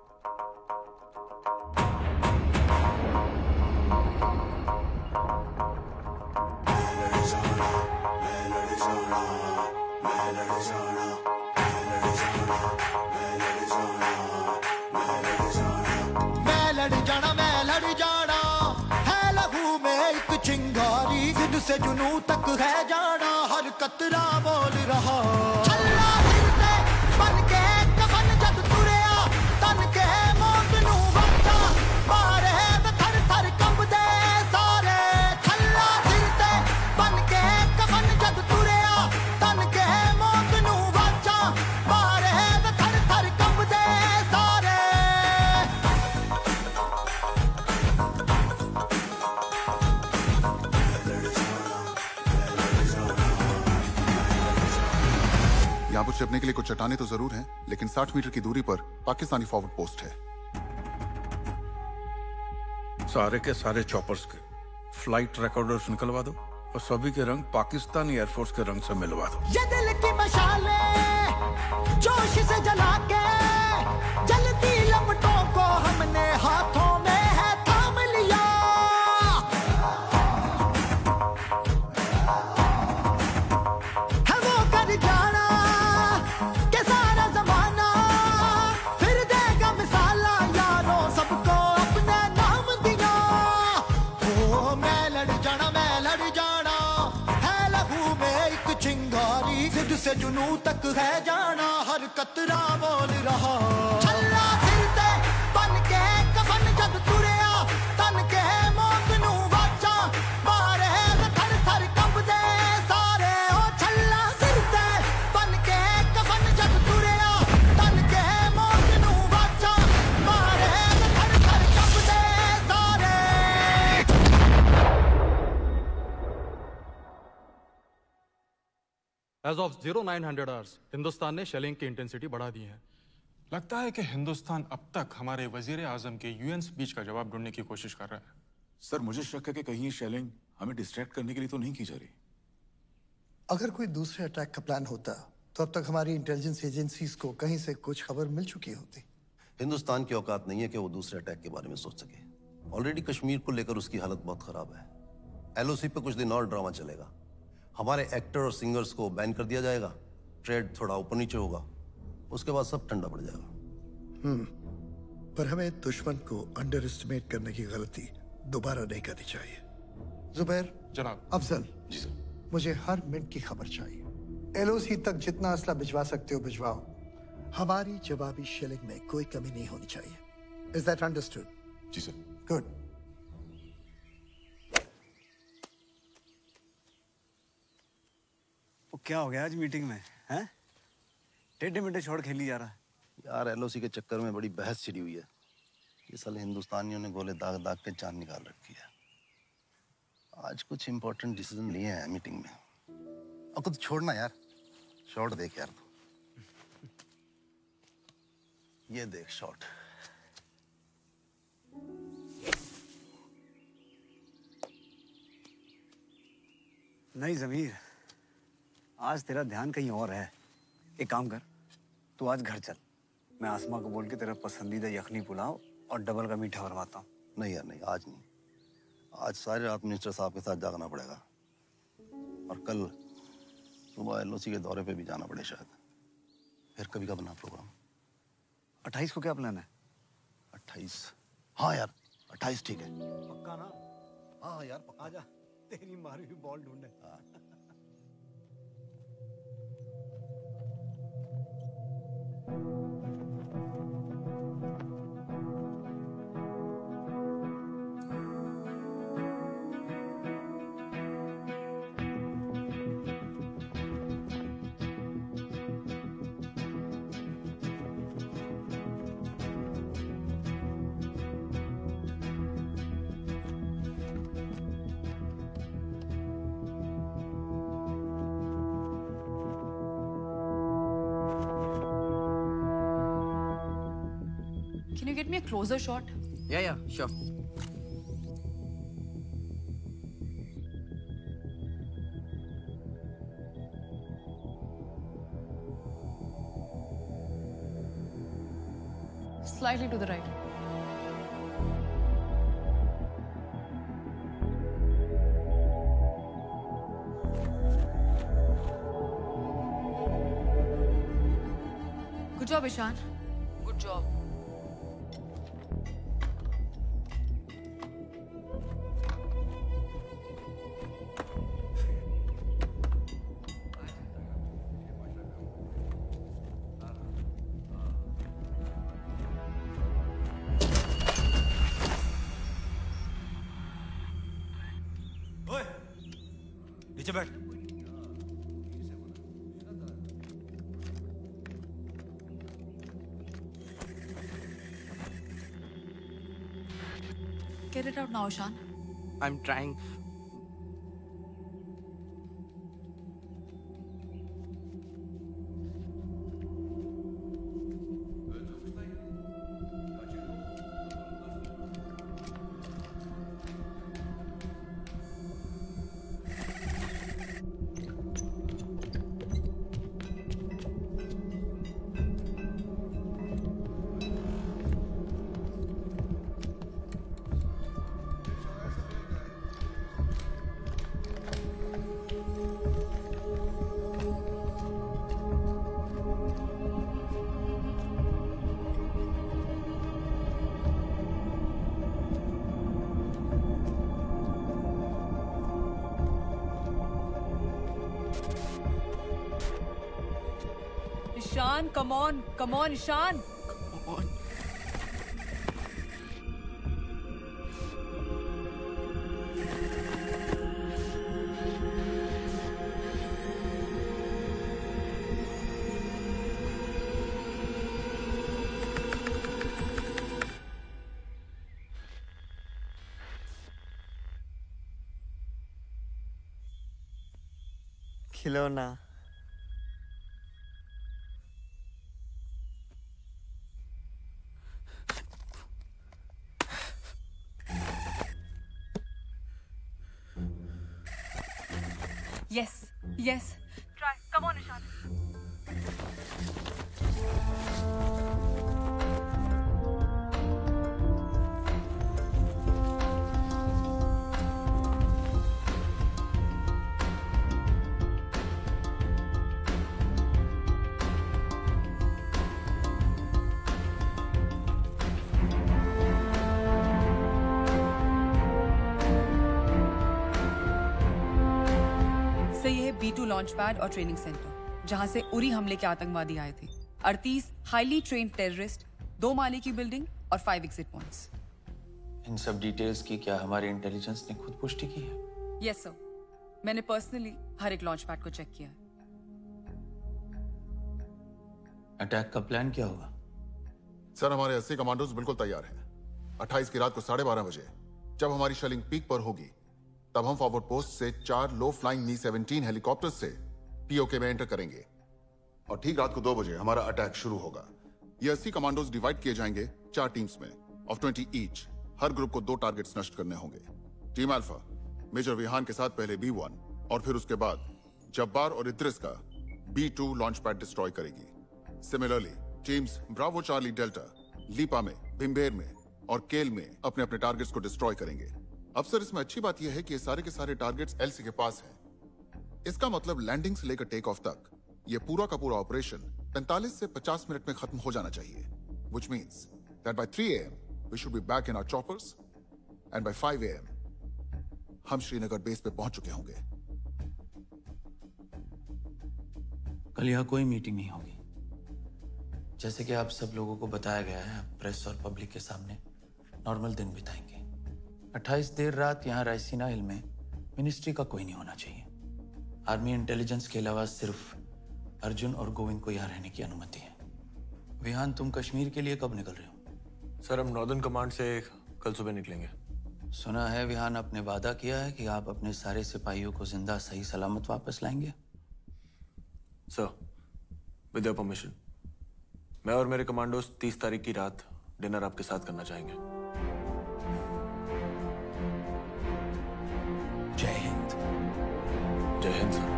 मैं लड़ जाना है लहू में एक चिंगारी, जिद से जुनू तक है जाना, हर कतरा बोल रहा। छल्ला सिर पे बन के कफन जद तुरिया, तन के मौत नू बचा, मारे थर थर कंबदे सारे। छल्ला सिर पे बन के कफन जद तुरिया, तन के मौत नू बचा, मारे थर थर कंबदे सारे। यहाँ पर छिपने के लिए कुछ चट्टानें तो जरूर हैं, लेकिन 60 मीटर की दूरी पर पाकिस्तानी फॉरवर्ड पोस्ट है। सारे के सारे चॉपर्स के फ्लाइट रिकॉर्डर्स निकलवा दो और सभी के रंग पाकिस्तानी एयरफोर्स के रंग से मिलवा दो। ये दिल की मशाले जोश से जला के, जलती लपटों को हमने हाथों में है थाम लिया। से जुनू तक है जाना, हर कतरा बोल रहा। छल्ला सिर ते बन के कफन जद तुरिया, तन के मौत नू वाचा मारे थर थर कंबदे सारे। ओ छल्ला सिर ते बन के कफन जद तुरिया, तन के मौत नू वाचा मारे थर थर कंबदे सारे। As of 0900 hours, हिंदुस्तान ने शेलिंग की इंटेंसिटी बढ़ा दी है। लगता है कि हिंदुस्तान अब तक हमारे वजीर आजम के यूएन स्पीच का जवाब ढूंढने की कोशिश कर रहा है। सर मुझे शक है कि कहीं ये शेलिंग हमें डिस्ट्रैक्ट करने के लिए तो नहीं की जा रही। अगर कोई दूसरे अटैक का प्लान होता तो अब तक हमारी इंटेलिजेंस एजेंसीज को कहीं से कुछ खबर मिल चुकी होती। हिंदुस्तान की औकात नहीं है कि वो दूसरे अटैक के बारे में सोच सके। ऑलरेडी कश्मीर को लेकर उसकी हालत बहुत खराब है। एलओसी पे कुछ दिन और ड्रामा चलेगा। हमारे एक्टर और सिंगर्स को बैन कर दिया जाएगा, ट्रेड थोड़ा ऊपर नीचे होगा, उसके बाद सब ठंडा पड़ जाएगा। पर हमें दुश्मन को अंडर एस्टिमेट करने की गलती दोबारा नहीं करनी चाहिए। जुबैर जनाब। अफजल जी सर, मुझे हर मिनट की खबर चाहिए। एलओसी तक जितना असला भिजवा सकते हो भिजवाओ। हमारी जवाबी शेलिंग में कोई कमी नहीं होनी चाहिए। Is that understood? जी सर। गुड। क्या हो गया आज मीटिंग में, हैं? टेढ़े मेढ़े छोड़ खेली जा रहा है। यार एलओसी के चक्कर में बड़ी बहस छिड़ी हुई है। ये साले हिंदुस्तानियों ने गोले दाग दाग के जान निकाल रखी है। आज कुछ इंपॉर्टेंट डिसीजन लिए हैं मीटिंग में। और कुछ छोड़ना यार, शॉट देख यार तू। ये देख शॉट। नहीं जमीर, आज तेरा ध्यान कहीं और है। एक काम कर, तू आज घर चल, मैं आसमा को बोल के तेरा पसंदीदा यखनी पुलाव और डबल का मीठा बनवाता हूँ। नहीं यार नहीं, आज नहीं। आज सारी रात मिनिस्टर साहब के साथ जागना पड़ेगा और कल सुबह एलओसी के दौरे पे भी जाना पड़े शायद। फिर कभी का बना प्रोग्राम। 28 को क्या प्लान है? 28? हाँ यार 28 ठीक है। पक्का ना? हाँ यार पक्का। आजा, तेरी मारी हुई बॉल ढूंढे। Can you get me a closer shot? Yeah, sure. Slightly to the right. Good job, Ishan. Good job. नीचे बैठ। Get it out now, Ishan. I'm trying. Ishan, come on Ishan. खिलौना। Yes. Try. Come on, Ishan. B2 launch pad और training centre, जहां से उरी हमले के आतंकवादी आए थे। 38 हाईली ट्रेन्ड टेररिस्ट, 2 माले की बिल्डिंग और 5 एग्जिट पॉइंट्स। इन सब डिटेल्स की क्या हमारे इंटेलिजेंस ने खुद पुष्टि की है? यस सर, मैंने पर्सनली हर एक लॉन्च पैड को चेक किया है। अटैक का प्लान क्या होगा? सर, हमारे 80 कमांडोज बिल्कुल तैयार हैं। 28 की रात को 12:30 बजे जब हमारी शेलिंग पीक पर होगी, तब हम फॉरवर्ड पोस्ट से 4 लो फ्लाइंग मी-17 हेलीकॉप्टर से पीओके में एंटर करेंगे और ठीक रात को 2 बजे हमारा अटैक शुरू होगा। ये 80 कमांडोज डिवाइड किए जाएंगे 4 टीम्स में ऑफ 20 ईच। हर ग्रुप को 2 टारगेट्स नष्ट करने होंगे। टीम अल्फा मेजर विहान के साथ पहले B1 और फिर उसके बाद जब्बार और इद्रिस का B2 लॉन्च पैड डिस्ट्रॉय करेगी। Similarly teams bravo charlie delta Leepa में, भिम्बेर में और केल में अपने अपने टारगेट्स को डिस्ट्रॉय करेंगे। अब सर, इसमें अच्छी बात यह है कि ये सारे के सारे टारगेट्स एलसी के पास हैं। इसका मतलब लैंडिंग से लेकर टेक ऑफ तक ये पूरा का पूरा ऑपरेशन 45 से 50 मिनट में खत्म हो जाना चाहिए। Which means that by 3 AM we should be back in our choppers and by 5 AM हम श्रीनगर बेस पे पहुंच चुके होंगे। कल यहाँ कोई मीटिंग नहीं होगी। जैसे कि आप सब लोगों को बताया गया है, आप प्रेस और पब्लिक के सामने नॉर्मल दिन बिताएंगे। 28 देर रात यहाँ रायसीना हिल में मिनिस्ट्री का कोई नहीं होना चाहिए। आर्मी इंटेलिजेंस के अलावा सिर्फ अर्जुन और गोविंद को यहाँ रहने की अनुमति है। विहान, तुम कश्मीर के लिए कब निकल रहे हो? सर, हम नॉर्दर्न कमांड से कल सुबह निकलेंगे। सुना है विहान आपने वादा किया है कि आप अपने सारे सिपाहियों को जिंदा सही सलामत वापस लाएंगे। सर, विद योर परमिशन, मैं और मेरे कमांडोज 30 तारीख की रात डिनर आपके साथ करना चाहेंगे। जय हिंद। जय हिंद सर।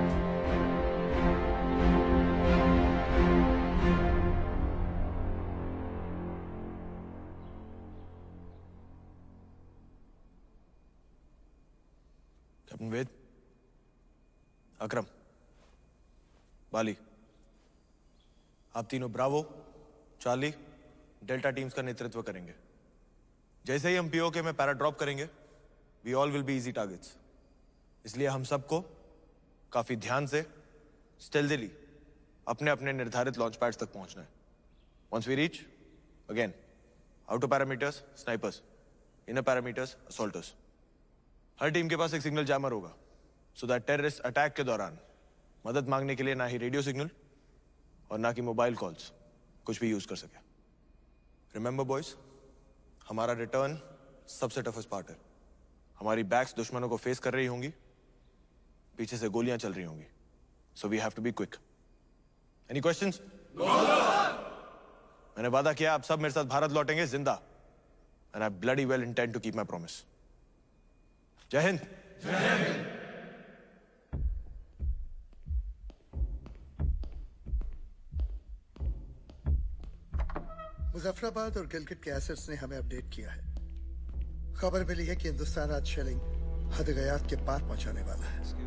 कैप्टन वेद, अकरम, बाली, आप तीनों ब्रावो, चार्ली, डेल्टा टीम्स का नेतृत्व करेंगे। जैसे ही हम पीओके में पैरा ड्रॉप करेंगे, we all will be easy targets. इसलिए हम सबको काफी ध्यान से, स्टेल्थीली अपने अपने निर्धारित लॉन्च पैड्स तक पहुंचना है। Once we reach, again outer parameters snipers, inner parameters assaulters. हर टीम के पास एक सिग्नल जैमर होगा, सो दैट टेररिस्ट अटैक के दौरान मदद मांगने के लिए ना ही रेडियो सिग्नल और ना कि मोबाइल कॉल्स कुछ भी यूज कर सके। रिमेंबर बॉयज, हमारा रिटर्न सबसे टफेस्ट पार्ट है। हमारी बैक्स दुश्मनों को फेस कर रही होंगी, पीछे से गोलियां चल रही होंगी, so we have to be quick. Any questions? मैंने वादा किया आप सब मेरे साथ भारत लौटेंगे जिंदा, and I bloody well intend to keep my promise. Jai Hind. Jai Hind. Muzaffarabad और गिलगिट के एसेट्स ने हमें अपडेट किया है। खबर मिली है कि हिंदुस्तान आज शेलिंग हद-ए-गयात के पार पहुंचाने वाला है।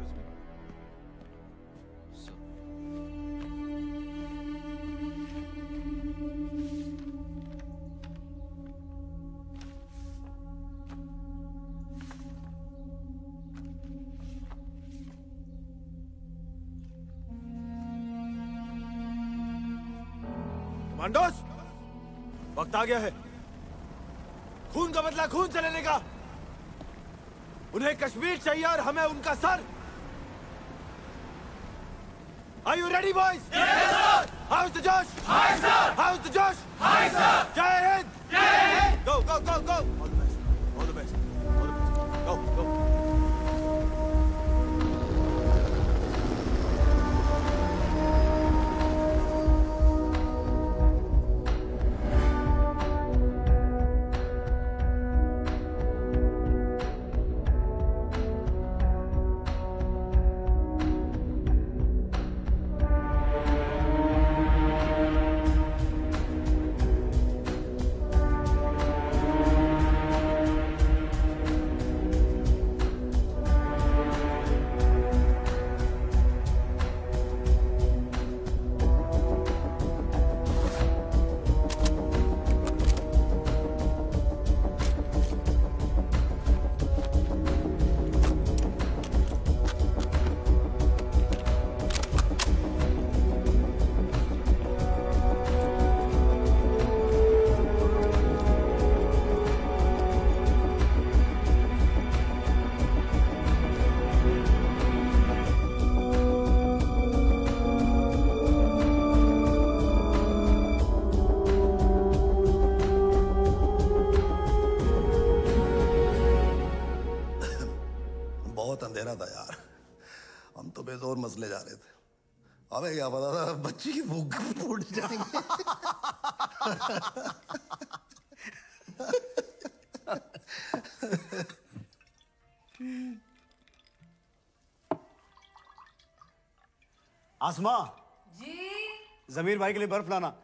कमांडोस, वक्त आ गया है खून का बदला खून से लेने का। उन्हें कश्मीर चाहिए और हमें उनका sir. Are you ready, boys? Yes, sir. How's the Josh? Hi, sir. How's the Josh? Hi, sir. Jai Hind. Jai Hind. Go, go, go, go. All the best. All the best. All the best. Go, go. अंधेरा था यार, हम तो बेजोर मसले जा रहे थे। हमें क्या पता था बच्ची की भूख फूट जाएंगे। आसमा जी। जमीर भाई के लिए बर्फ लाना।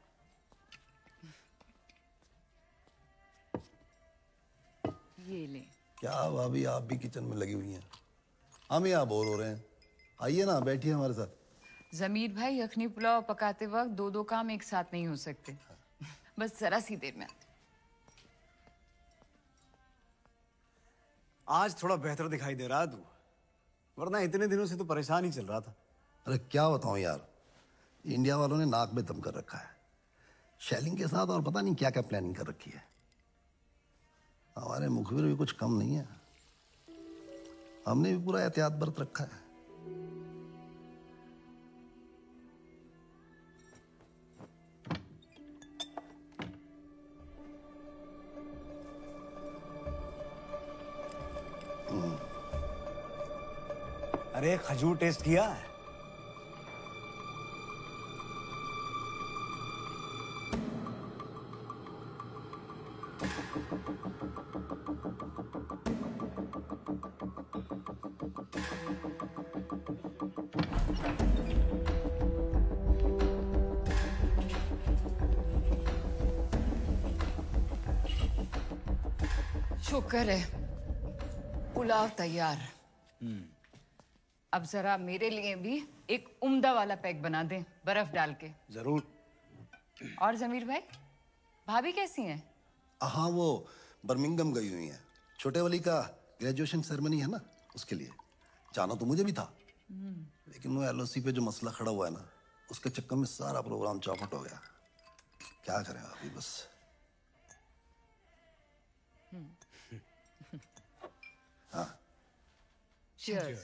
ये ले। क्या भाभी आप भी किचन में लगी हुई हैं? हम यहाँ बोर हो रहे हैं, आइए ना बैठिए हमारे साथ। जमीर भाई यखनी पुलाव पकाते वक्त दो दो काम एक साथ नहीं हो सकते। बस जरा सी देर में आते। आज थोड़ा बेहतर दिखाई दे रहा तू, वरना इतने दिनों से तो परेशान ही चल रहा था। अरे क्या बताऊं यार, इंडिया वालों ने नाक में दम कर रखा है शेलिंग के साथ, और पता नहीं क्या क्या प्लानिंग कर रखी है। हमारे मुखबिर भी कुछ कम नहीं है, हमने भी पूरा एहतियात बरत रखा है। अरे खजूर टेस्ट किया है? शुक्र है पुलाव तैयार। अब जरा मेरे लिए भी एक उम्दा वाला पैक बना दें बर्फ डाल के। जरूर। और जमीर भाई, भाभी कैसी हैं? हाँ वो बर्मिंघम गई हुई है, छोटे वाली का ग्रेजुएशन सेरेमनी है ना, उसके लिए जाना तो मुझे भी था, लेकिन वो एलओसी पे जो मसला खड़ा हुआ है ना, उसके चक्कर में सारा प्रोग्राम चौपट हो गया। क्या करें अभी बस। हाँ Cheers.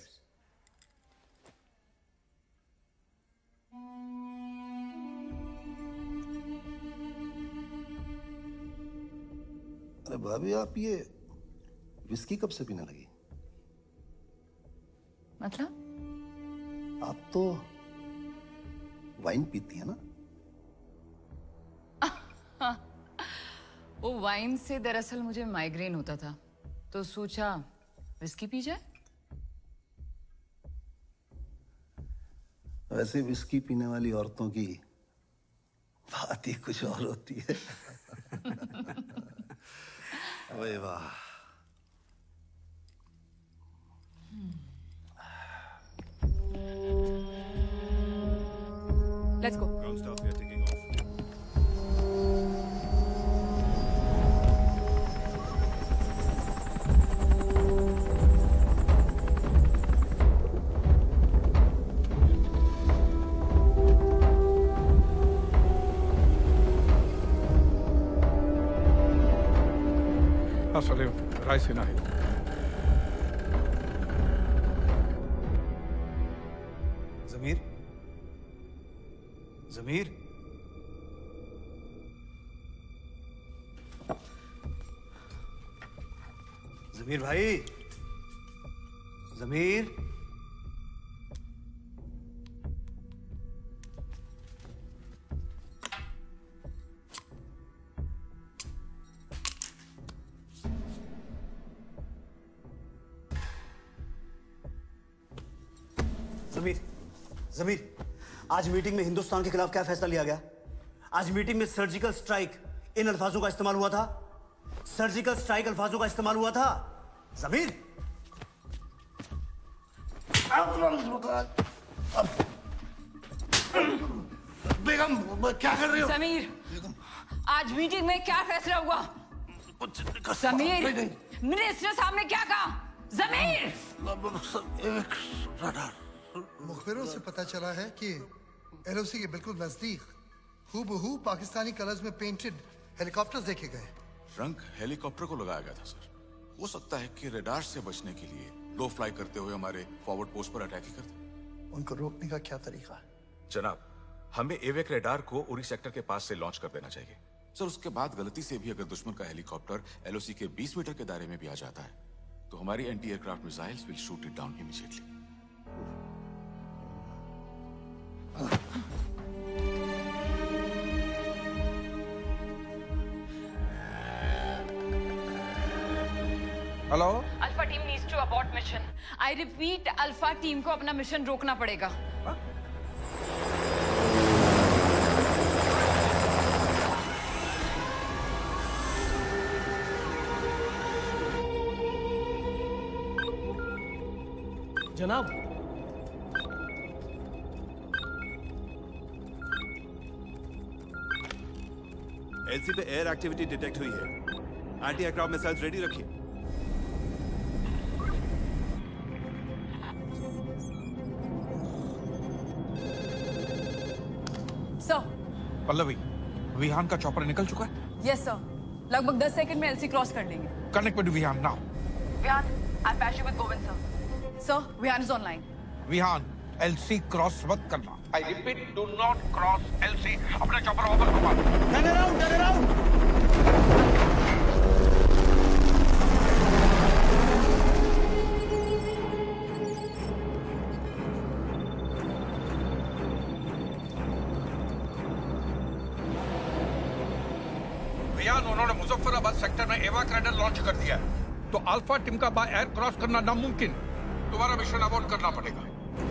अरे भाभी आप ये विस्की कब से पीने लगी? मतलब? आप तो वाइन पीती है ना? वो वाइन से दरअसल मुझे माइग्रेन होता था, तो सोचा विस्की पी जाए। वैसे विस्की पीने वाली औरतों की बात ही कुछ और होती है। वाह वाह। Let's go. Ground staff, we are taking off. Salim, Raisina Hill. जमीर, जमीर, जमीर भाई, जमीर। जमीर, जमीर, आज मीटिंग में हिंदुस्तान के खिलाफ क्या फैसला लिया गया? आज मीटिंग में सर्जिकल स्ट्राइक इन अल्फाजों का इस्तेमाल हुआ था। सर्जिकल स्ट्राइक अल्फाजों का इस्तेमाल हुआ था। जमीर, बेगम क्या कर रही हो? समीर, आज मीटिंग में क्या फैसला हुआ? समीर, मिनिस्टर साहब ने क्या कहा? जमीर, मुखबिरों से पता चला है कि एलओसी के बिल्कुल नजदीक हूबहू पाकिस्तानी कलर्स में पेंटेड हेलीकॉप्टर्स देखे गए। रंग हेलीकॉप्टर को लगाया गया था सर। हो सकता है कि रडार से बचने के लिए लो फ्लाई करते हुए हमारे फॉरवर्ड पोस्ट पर अटैक ही करते। उनको रोकने का क्या तरीका है? जनाब, हमें एवेक रडार को उरी सेक्टर के पास से लॉन्च कर देना चाहिए। सर उसके बाद गलती से भी अगर दुश्मन का हेलीकॉप्टर एलओसी के 20 मीटर के दायरे में भी आ जाता है तो हमारी anti aircraft missiles will shoot it down immediately. Hello, alpha team needs to abort mission. I repeat, alpha team को अपना मिशन रोकना पड़ेगा। जनाब, एलसी पे एयर एक्टिविटी डिटेक्ट हुई है। एंटी एयरक्राफ्ट मिसाइल्स रेडी रखिए। सर, पल्लवी, विहान का चॉपर निकल चुका है? यस सर, लगभग 10 सेकंड में एलसी क्रॉस कर लेंगे। Connect with Vihaan now. Vihaan, I patch you with Govind sir. Sir, Vihaan is online. Vihaan, LC cross मत करना। I repeat, do not cross LC. अपना चॉपर ओवर घुमा। Turn around, turn around. Vihaan, उन्होंने मुजफ्फराबाद सेक्टर में एवाक रडार लॉन्च कर दिया है, तो अल्फा टीम का बाय एयर क्रॉस करना नामुमकिन। तुम्हारा मिशन अबॉर्ट करना पड़ेगा।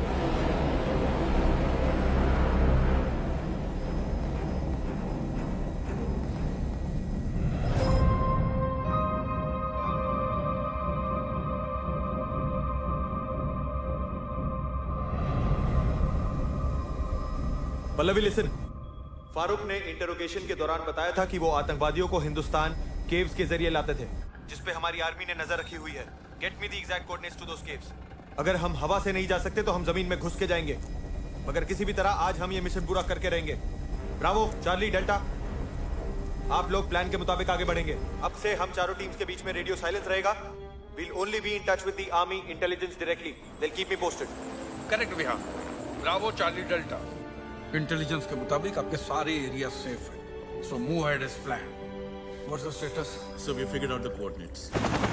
पल्लवी लिसन, फारूक ने इंटरोगेशन के दौरान बताया था कि वो आतंकवादियों को हिंदुस्तान केव्स के जरिए लाते थे, जिसपे हमारी आर्मी ने नजर रखी हुई है। Get me the exact coordinates to those caves. अगर हम हवा से नहीं जा सकते तो हम जमीन में घुस के जाएंगे, मगर किसी भी तरह आज हम ये मिशन पूरा करके रहेंगे। ब्रावो, चार्ली, डेल्टा, आप लोग प्लान के मुताबिक आगे बढ़ेंगे। अब से हम चारों टीम्स के बीच में रेडियो साइलेंस रहेगा। We'll only be in touch with the army intelligence directly. They'll keep me posted. Correct Vihaan. Bravo, charlie, delta. Intelligence के मुताबिक आपके सारे एरिया सेफ है, so move ahead as plan. What's the status? So we figured out the coordinates.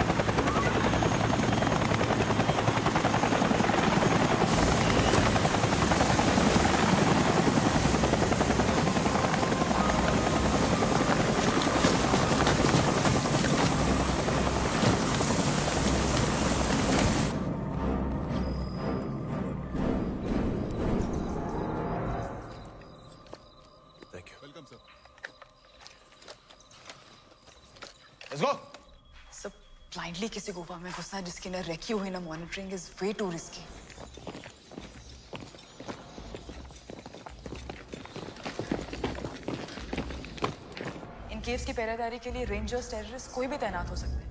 Let's go. सब blindly किसी गुफा में घुसना जिसकी ना रेकी हुई ना monitoring is way too risky. इन केव्स की पहरेदारी के लिए रेंजर्स, टेररिस्ट कोई भी तैनात हो सकते हैं।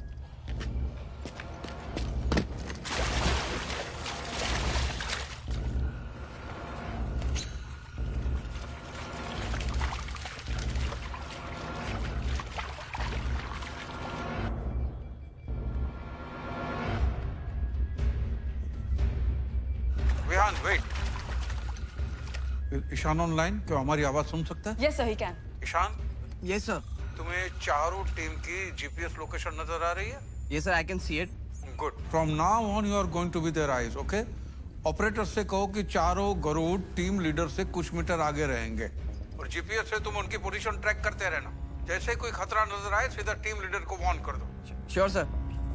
ईशान वेट। ईशान ऑनलाइन, क्या हमारी आवाज सुन सकता है? Yes sir, he can. Ishan. Yes sir. तुम्हें चारों टीम की जीपीएस लोकेशन नजर आ रही है? Yes sir, I can see it. Good. From now on you are going to be their eyes, okay? Operator से कहो कि चारों गरुड़ टीम लीडर से कुछ मीटर आगे रहेंगे और जीपीएस से तुम उनकी पोजीशन ट्रैक करते रहना। जैसे कोई खतरा नजर आए सीधा टीम लीडर को वार्न कर दो। Sure sir.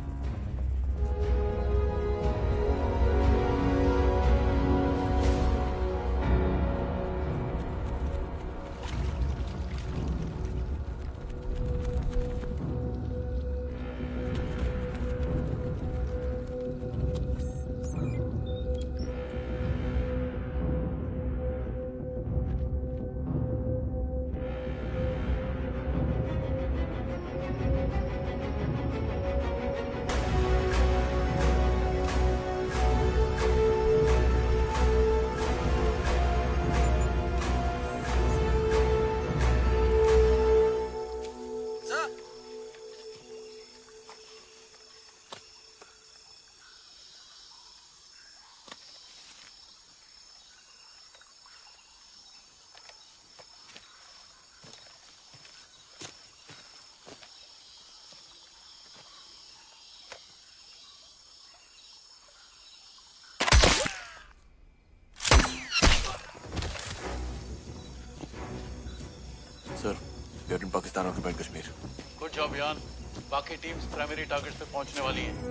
Sir, we are in Pakistan occupied Kashmir. Good job यान। बाकी टीम्स प्राइमरी टारगेट्स पे पहुंचने वाली हैं।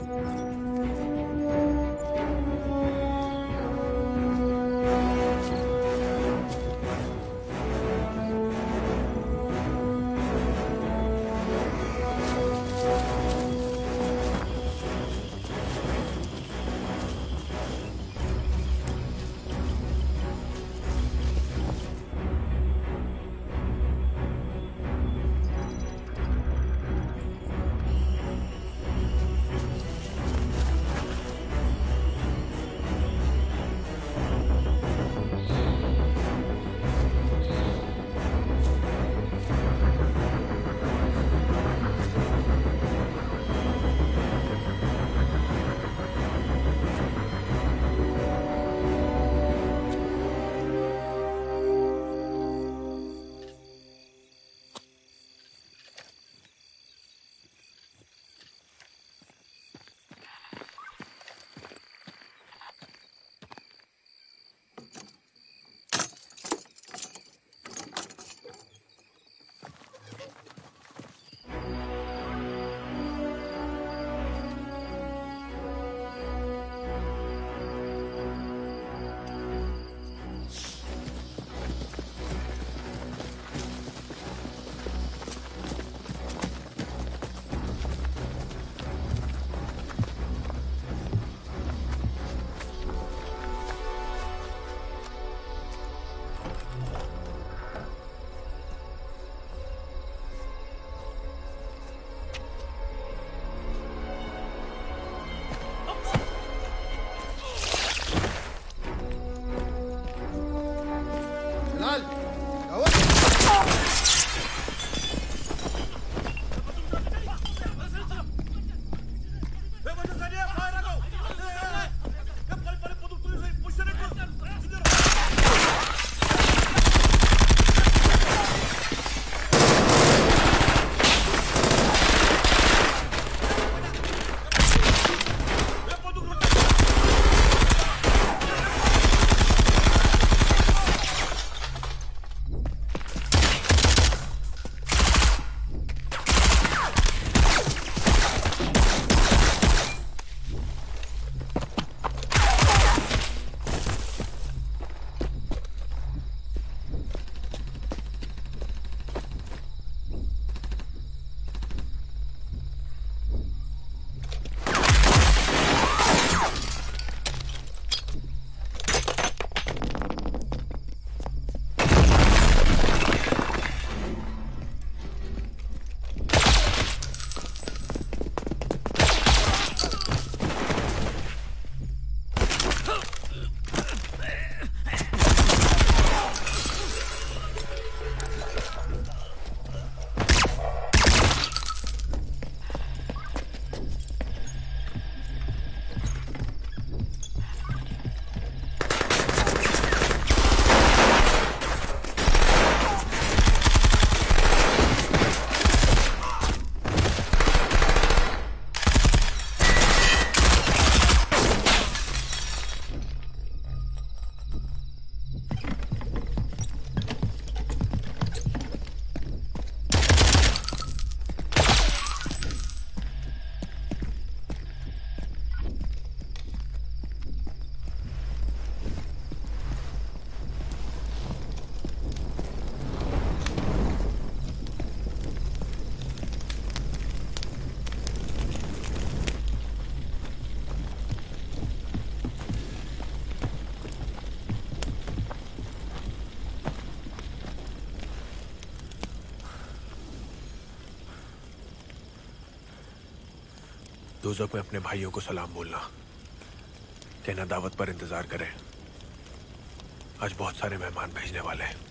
दोज़ख में अपने भाइयों को सलाम बोलना, कहना दावत पर इंतजार करें, आज बहुत सारे मेहमान भेजने वाले हैं।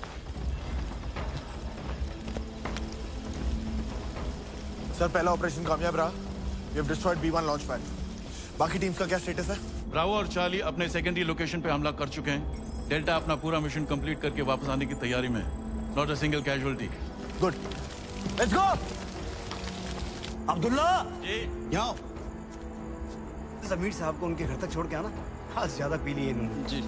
सर, पहला ऑपरेशन कामयाब रहा। We have destroyed B1 launch pad. बाकी टीम्स का क्या स्टेटस है? ब्रावो और चार्ली अपने सेकेंडरी लोकेशन पे हमला कर चुके हैं। डेल्टा अपना पूरा मिशन कंप्लीट करके वापस आने की तैयारी में है। Not a single casualty. Good, let's go. Abdullah ji यहाँ आओ। जमीर साहब को उनके घर तक छोड़ के आना, आज ज्यादा पी लिए इन्होंने। जी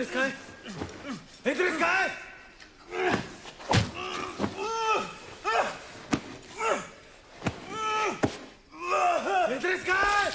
इद्रिस कहाँ है? इद्रिस कहाँ है? इद्रिस कहाँ है?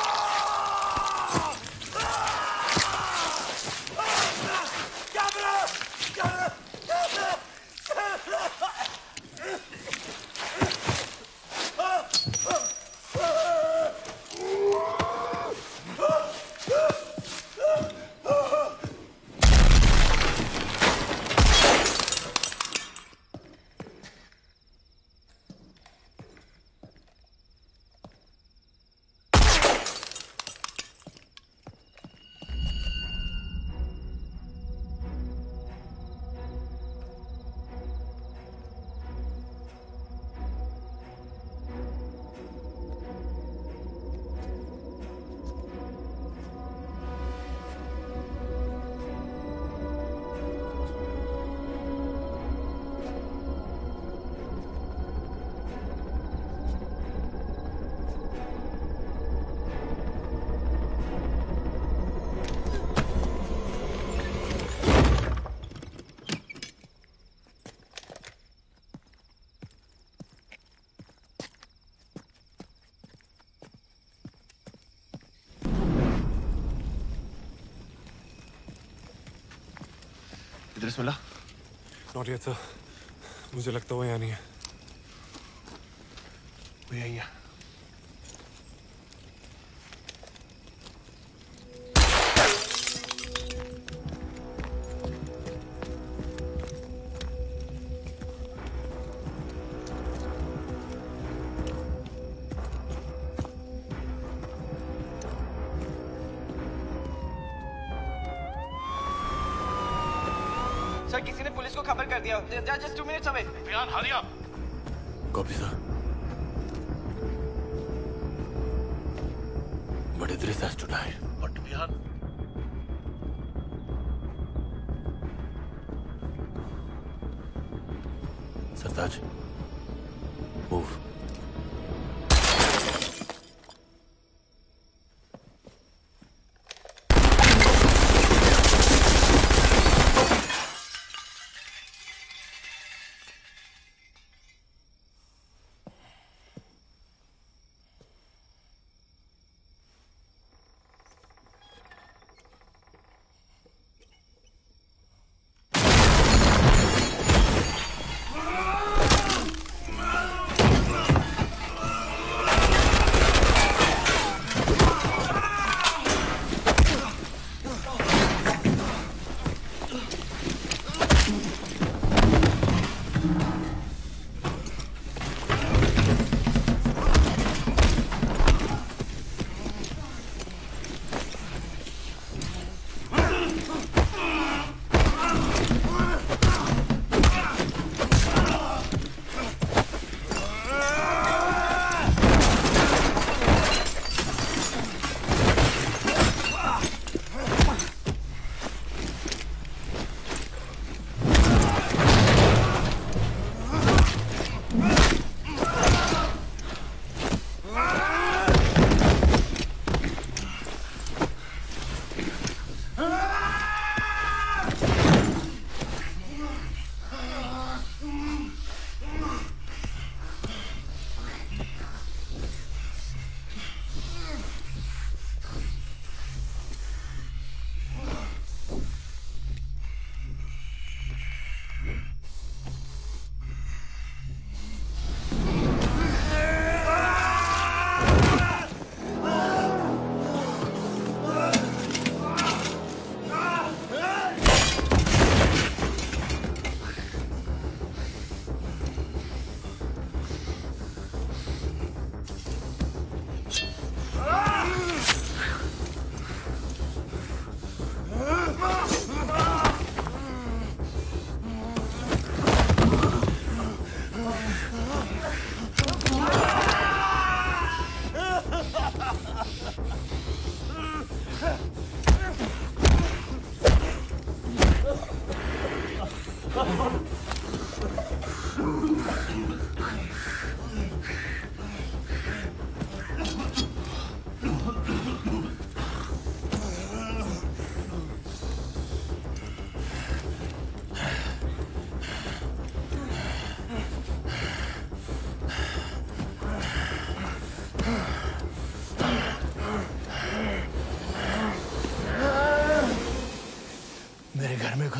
इद्रिस मिला? नॉट येट सर, मुझे लगता है वो यहाँ नहीं है। वो यही है। सर किसी ने पुलिस को खबर कर दिया। Just 2 minutes away. बियान hurry up. Copy sir. But Idris has to die. But बियान। सरताज, move.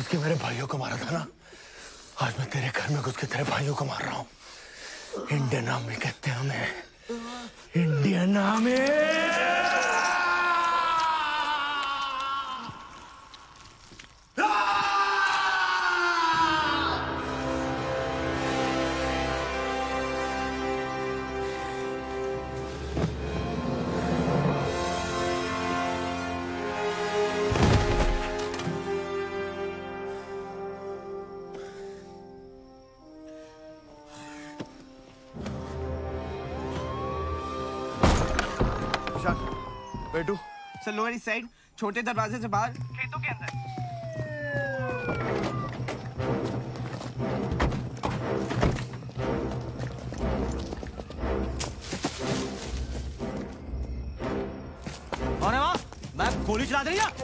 के मेरे भाइयों को मारा था ना, आज मैं तेरे घर में घुस के तेरे भाइयों को मार रहा हूँ। इंडियन आर्मी कहते हैं हमें, इंडियन आर्मी। बेटू सर, लोअर ईस्ट साइड, छोटे दरवाजे से बाहर, खेतों के अंदर। कौन है वहाँ? मैं गोली चला दे रही।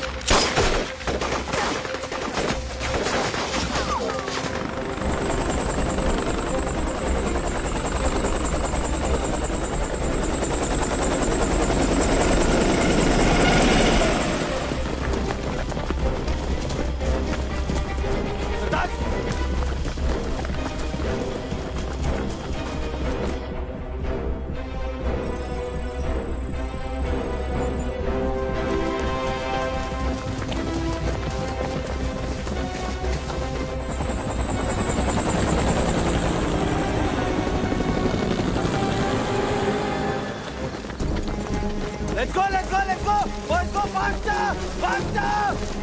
Let's go, let's go, let's go! Boys, go faster! Faster!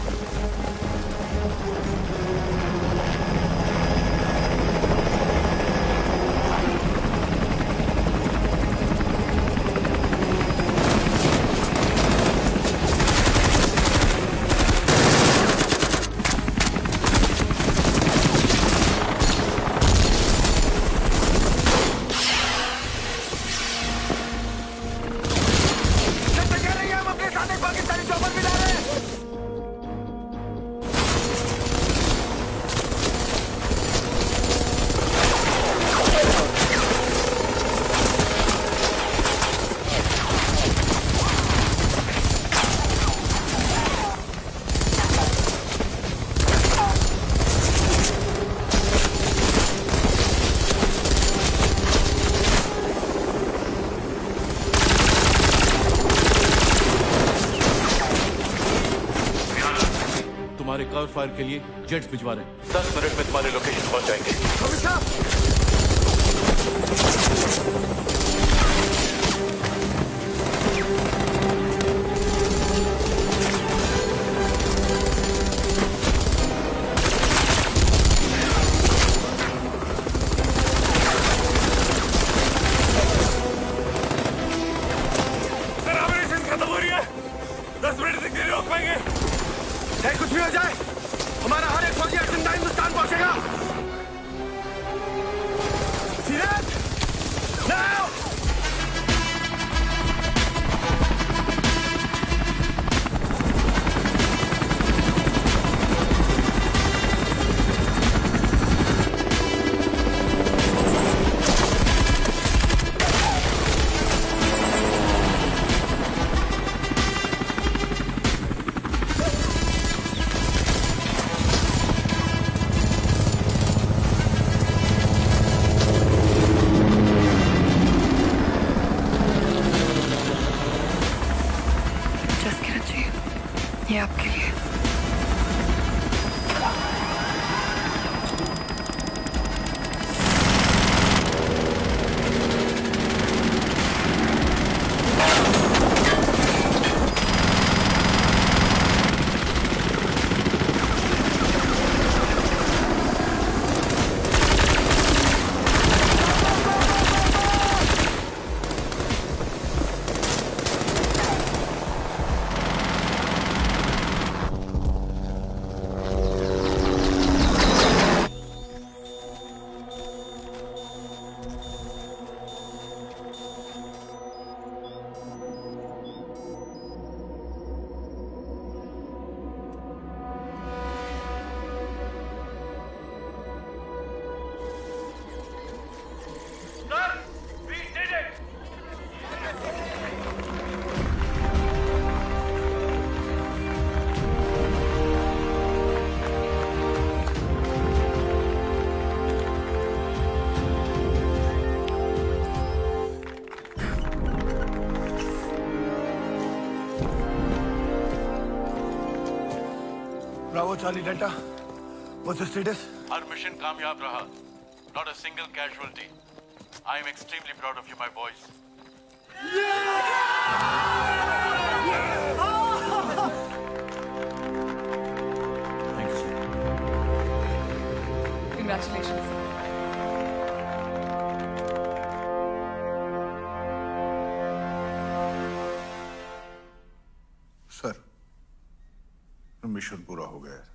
तुम्हारे कवर फायर के लिए जेट्स भिजवा रहे हैं। 10 मिनट में तुम्हारे लोकेशन पहुंच जाएंगे। सर, ऑपरेशन खत्म हो रही है। 10 मिनट तक नहीं रोक पाएंगे। चाहे कुछ भी हो जाए, हमारा हर एक फौजी जिंदा हिंदुस्तान पहुंचेगा। Bravo, Charlie Delta. What's the status? हर मिशन कामयाब रहा. Not a single casualty. I am extremely proud of you, my boys. Thank you, sir. Congratulations. सर, मिशन पूरा हो गया है.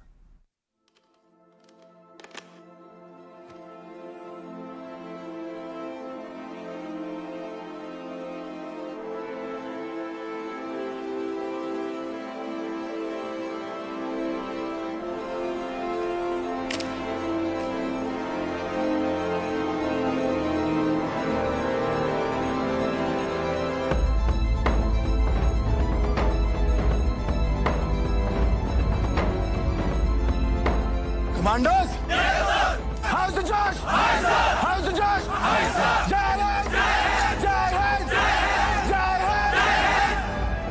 Commandos? Yes, sir. How's the Josh? Hi, sir. How's the Josh? Hi, sir. Jai Hind! Jai Hind! Jai Hind!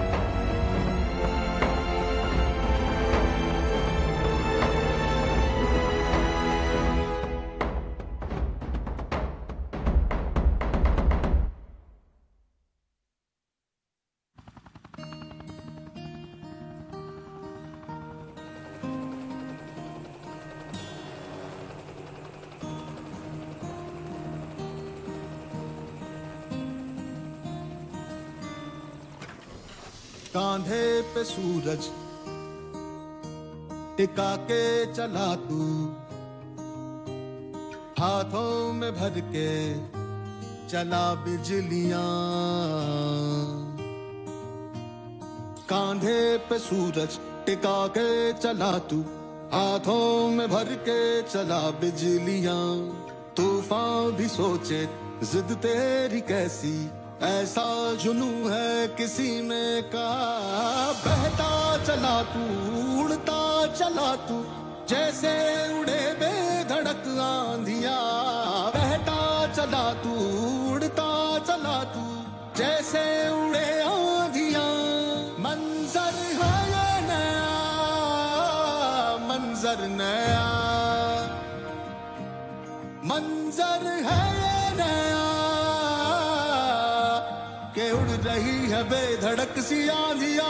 कांधे पे सूरज टिका के चला तू, हाथों में भर के चला बिजलियां. कांधे पे सूरज टिका के चला तू, हाथों में भर के चला बिजलियां. तूफान भी सोचे जिद तेरी कैसी, ऐसा जुनू है किसी में का. बहता चला तू, उड़ता चला तू, जैसे उड़े बेधड़क आंधिया. बहता चला तू, उड़ता चला तू, जैसे उड़े आंधिया. मंजर है ये नया, मंजर नया, मंजर है ये नया, के उड़ रही है बेधड़क सी आंधिया.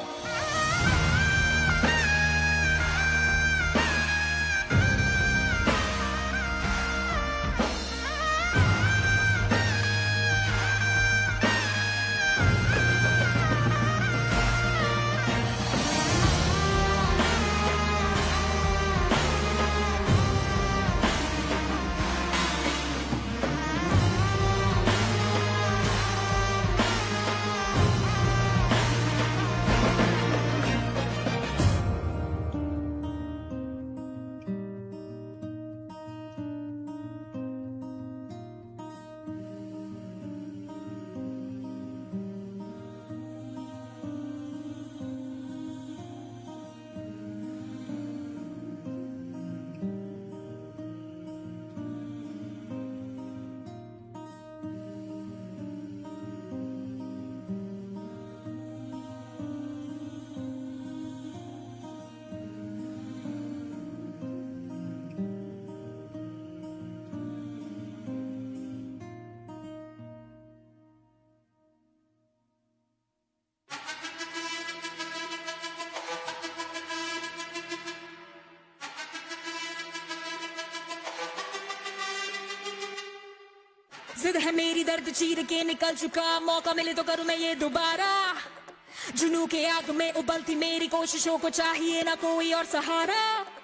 जिद है मेरी दर्द चीर के निकल चुका, मौका मिले तो करूं मैं ये दोबारा. जुनू के आग में उबलती मेरी कोशिशों को चाहिए ना कोई और सहारा.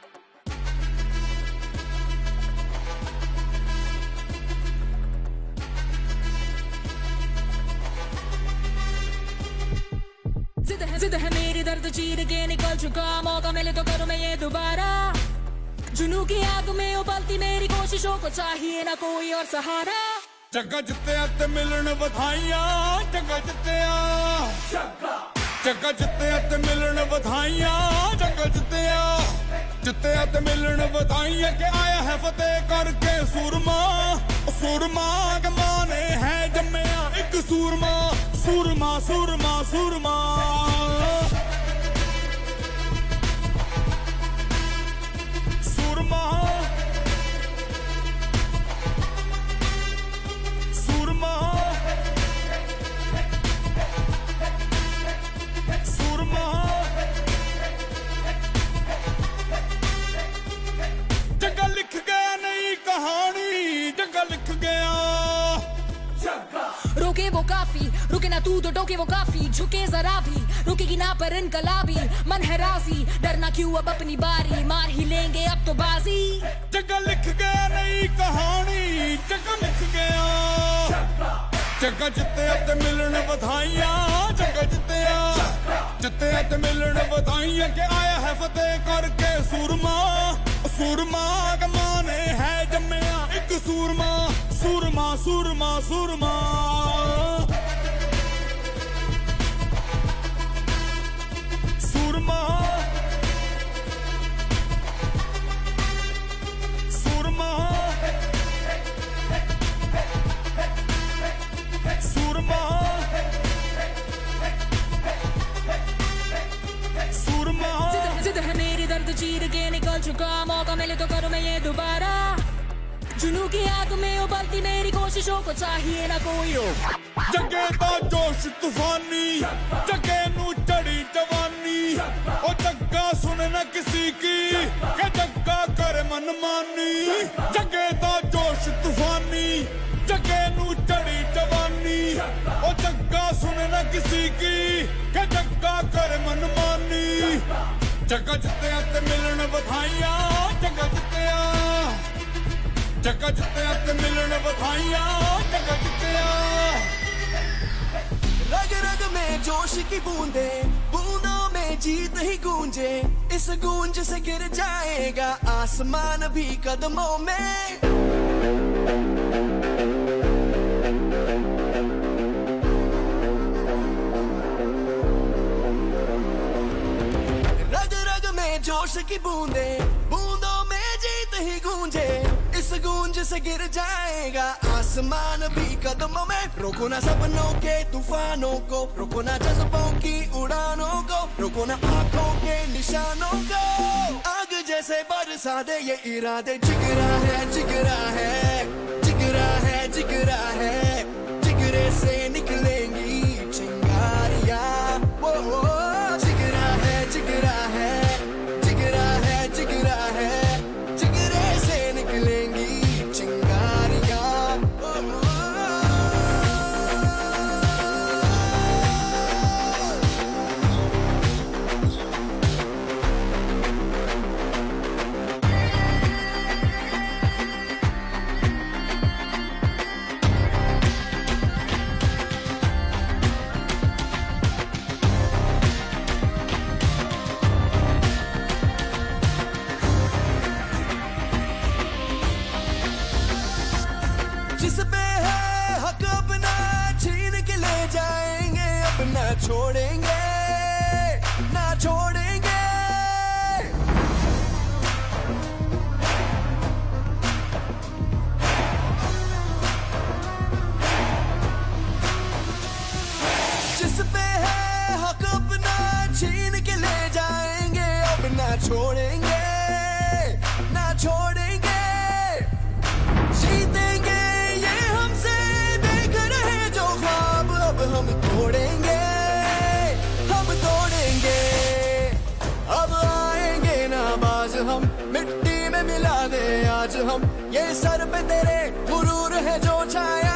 जिद है मेरी दर्द चीर के निकल चुका, मौका मिले तो करूं मैं ये दोबारा. जुनू की आग में उबलती मेरी कोशिशों को चाहिए ना कोई और सहारा. जग्गा जित्तिया ते मिलन बधाइयां, जग्गा जित्तिया, जग्गा जित्तिया ते मिलन बधाइयां, जग्गा जित्तिया, जित्तिया ते मिलन बधाइयां के आया है फतेह करके सूरमा. सूरमा के माने है जम्मिया एक सूरमा, सूरमा सूरमा सूरमा. वो काफी, रुके ना तू तो टोके वो काफी, झुके जरा भी रुकेगी ना पर इनकलाबी, मन है राजी डरना क्यों अब अपनी बारी, मार ही लेंगे अब तो बाजी। जगह लिख गया नई कहानी, जगह लिख गया, जगह जित्ते ते मिलन बधाइयां, जगह जित्ते ते मिलन बधाइयां के आया है फतेह करके सूरमा, सूरमा कमाने है जम्मिया एक सूरमा, सूरमा सूरमा सूरमा। सूरमा सूरमा सूरमा सूरमा। जिद है मेरी दर्द चीर के निकल चुका, मौका मिले तो करूं मैं ये दोबारा, जुनू की आग में उबलती मेरी कोशिशों को चाहिए ना कोई रोक। जगे दा जोश तूफानी, जगे नू चढ़ी जवानी, ओ जग्गा सुन न किसी की के जग्गा कर मनमानी। जगे दा जोश तूफानी, जगे नू चढ़ी जवानी, ओ जग्गा सुन न किसी की के जग्गा कर मनमानी। जगह जित्ते ते मिलन बधाइयां, जगह जित्ते ते मिलन बधाइयां, जगह जित्ते। रग रग में जोश की बूंदे, बूंदों में जीत ही गूंजे, इस गूंज से गिर जाएगा आसमान भी कदमों में। रग रग में जोश की बूंदे, बूंदों में जीत ही गूंजे, इस गूंज से गिर जाएगा आसमान भी कदमों में। रोको ना सपनों के तूफानों को, रोको ना जज्बों की उड़ानों को, रोको ना आंखों के निशानों को। आग जैसे बरसा दे ये इरादे, जिगरा है जिगरा है जिगरा है जिगरा है, जिगरे से निकलेंगी चिंगारियां। वो जिगरा है जिगरा है जिगरा है जिगरा है, जिगरे से निकलेंगी चिंगारियां। जिस पे है हक अपना छीन के ले जाएंगे, अपना छोड़ेंगे ना छोड़ेंगे। जिस पे है हक अपना छीन के ले जाएंगे, अपना छोड़ेंगे ना छोड़ेंगे। जीतेंगे ये हमसे देख रहे जो ख्वाब, अब हम तोड़ेंगे हम तोड़ेंगे। अब आएंगे ना बाज हम, मिट्टी में मिला दे आज हम, ये सर पे तेरे गुरूर है जो छाया।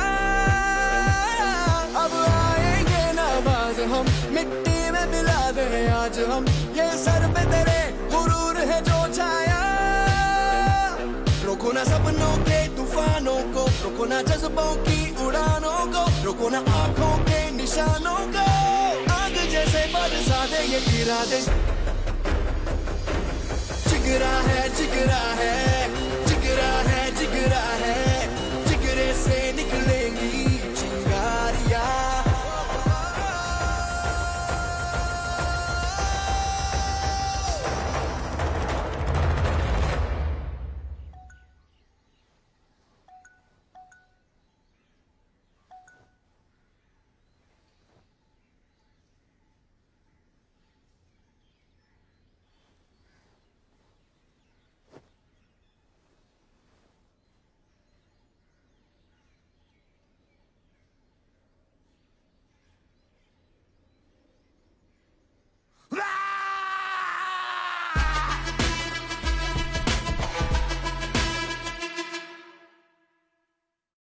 अब आएंगे ना बाज हम, मिट्टी में मिला दे आज हम, ये सर पे तेरे गुरूर है जो छाया। रोको ना सपनों के तूफानों को, रोको ना जज्बों की उड़ानों को, रोको ना आंखों के निशानों को। आग जैसे बरसा दे ये इरादे, जिगरा है जिगरा है जिगरा है जिगरा है,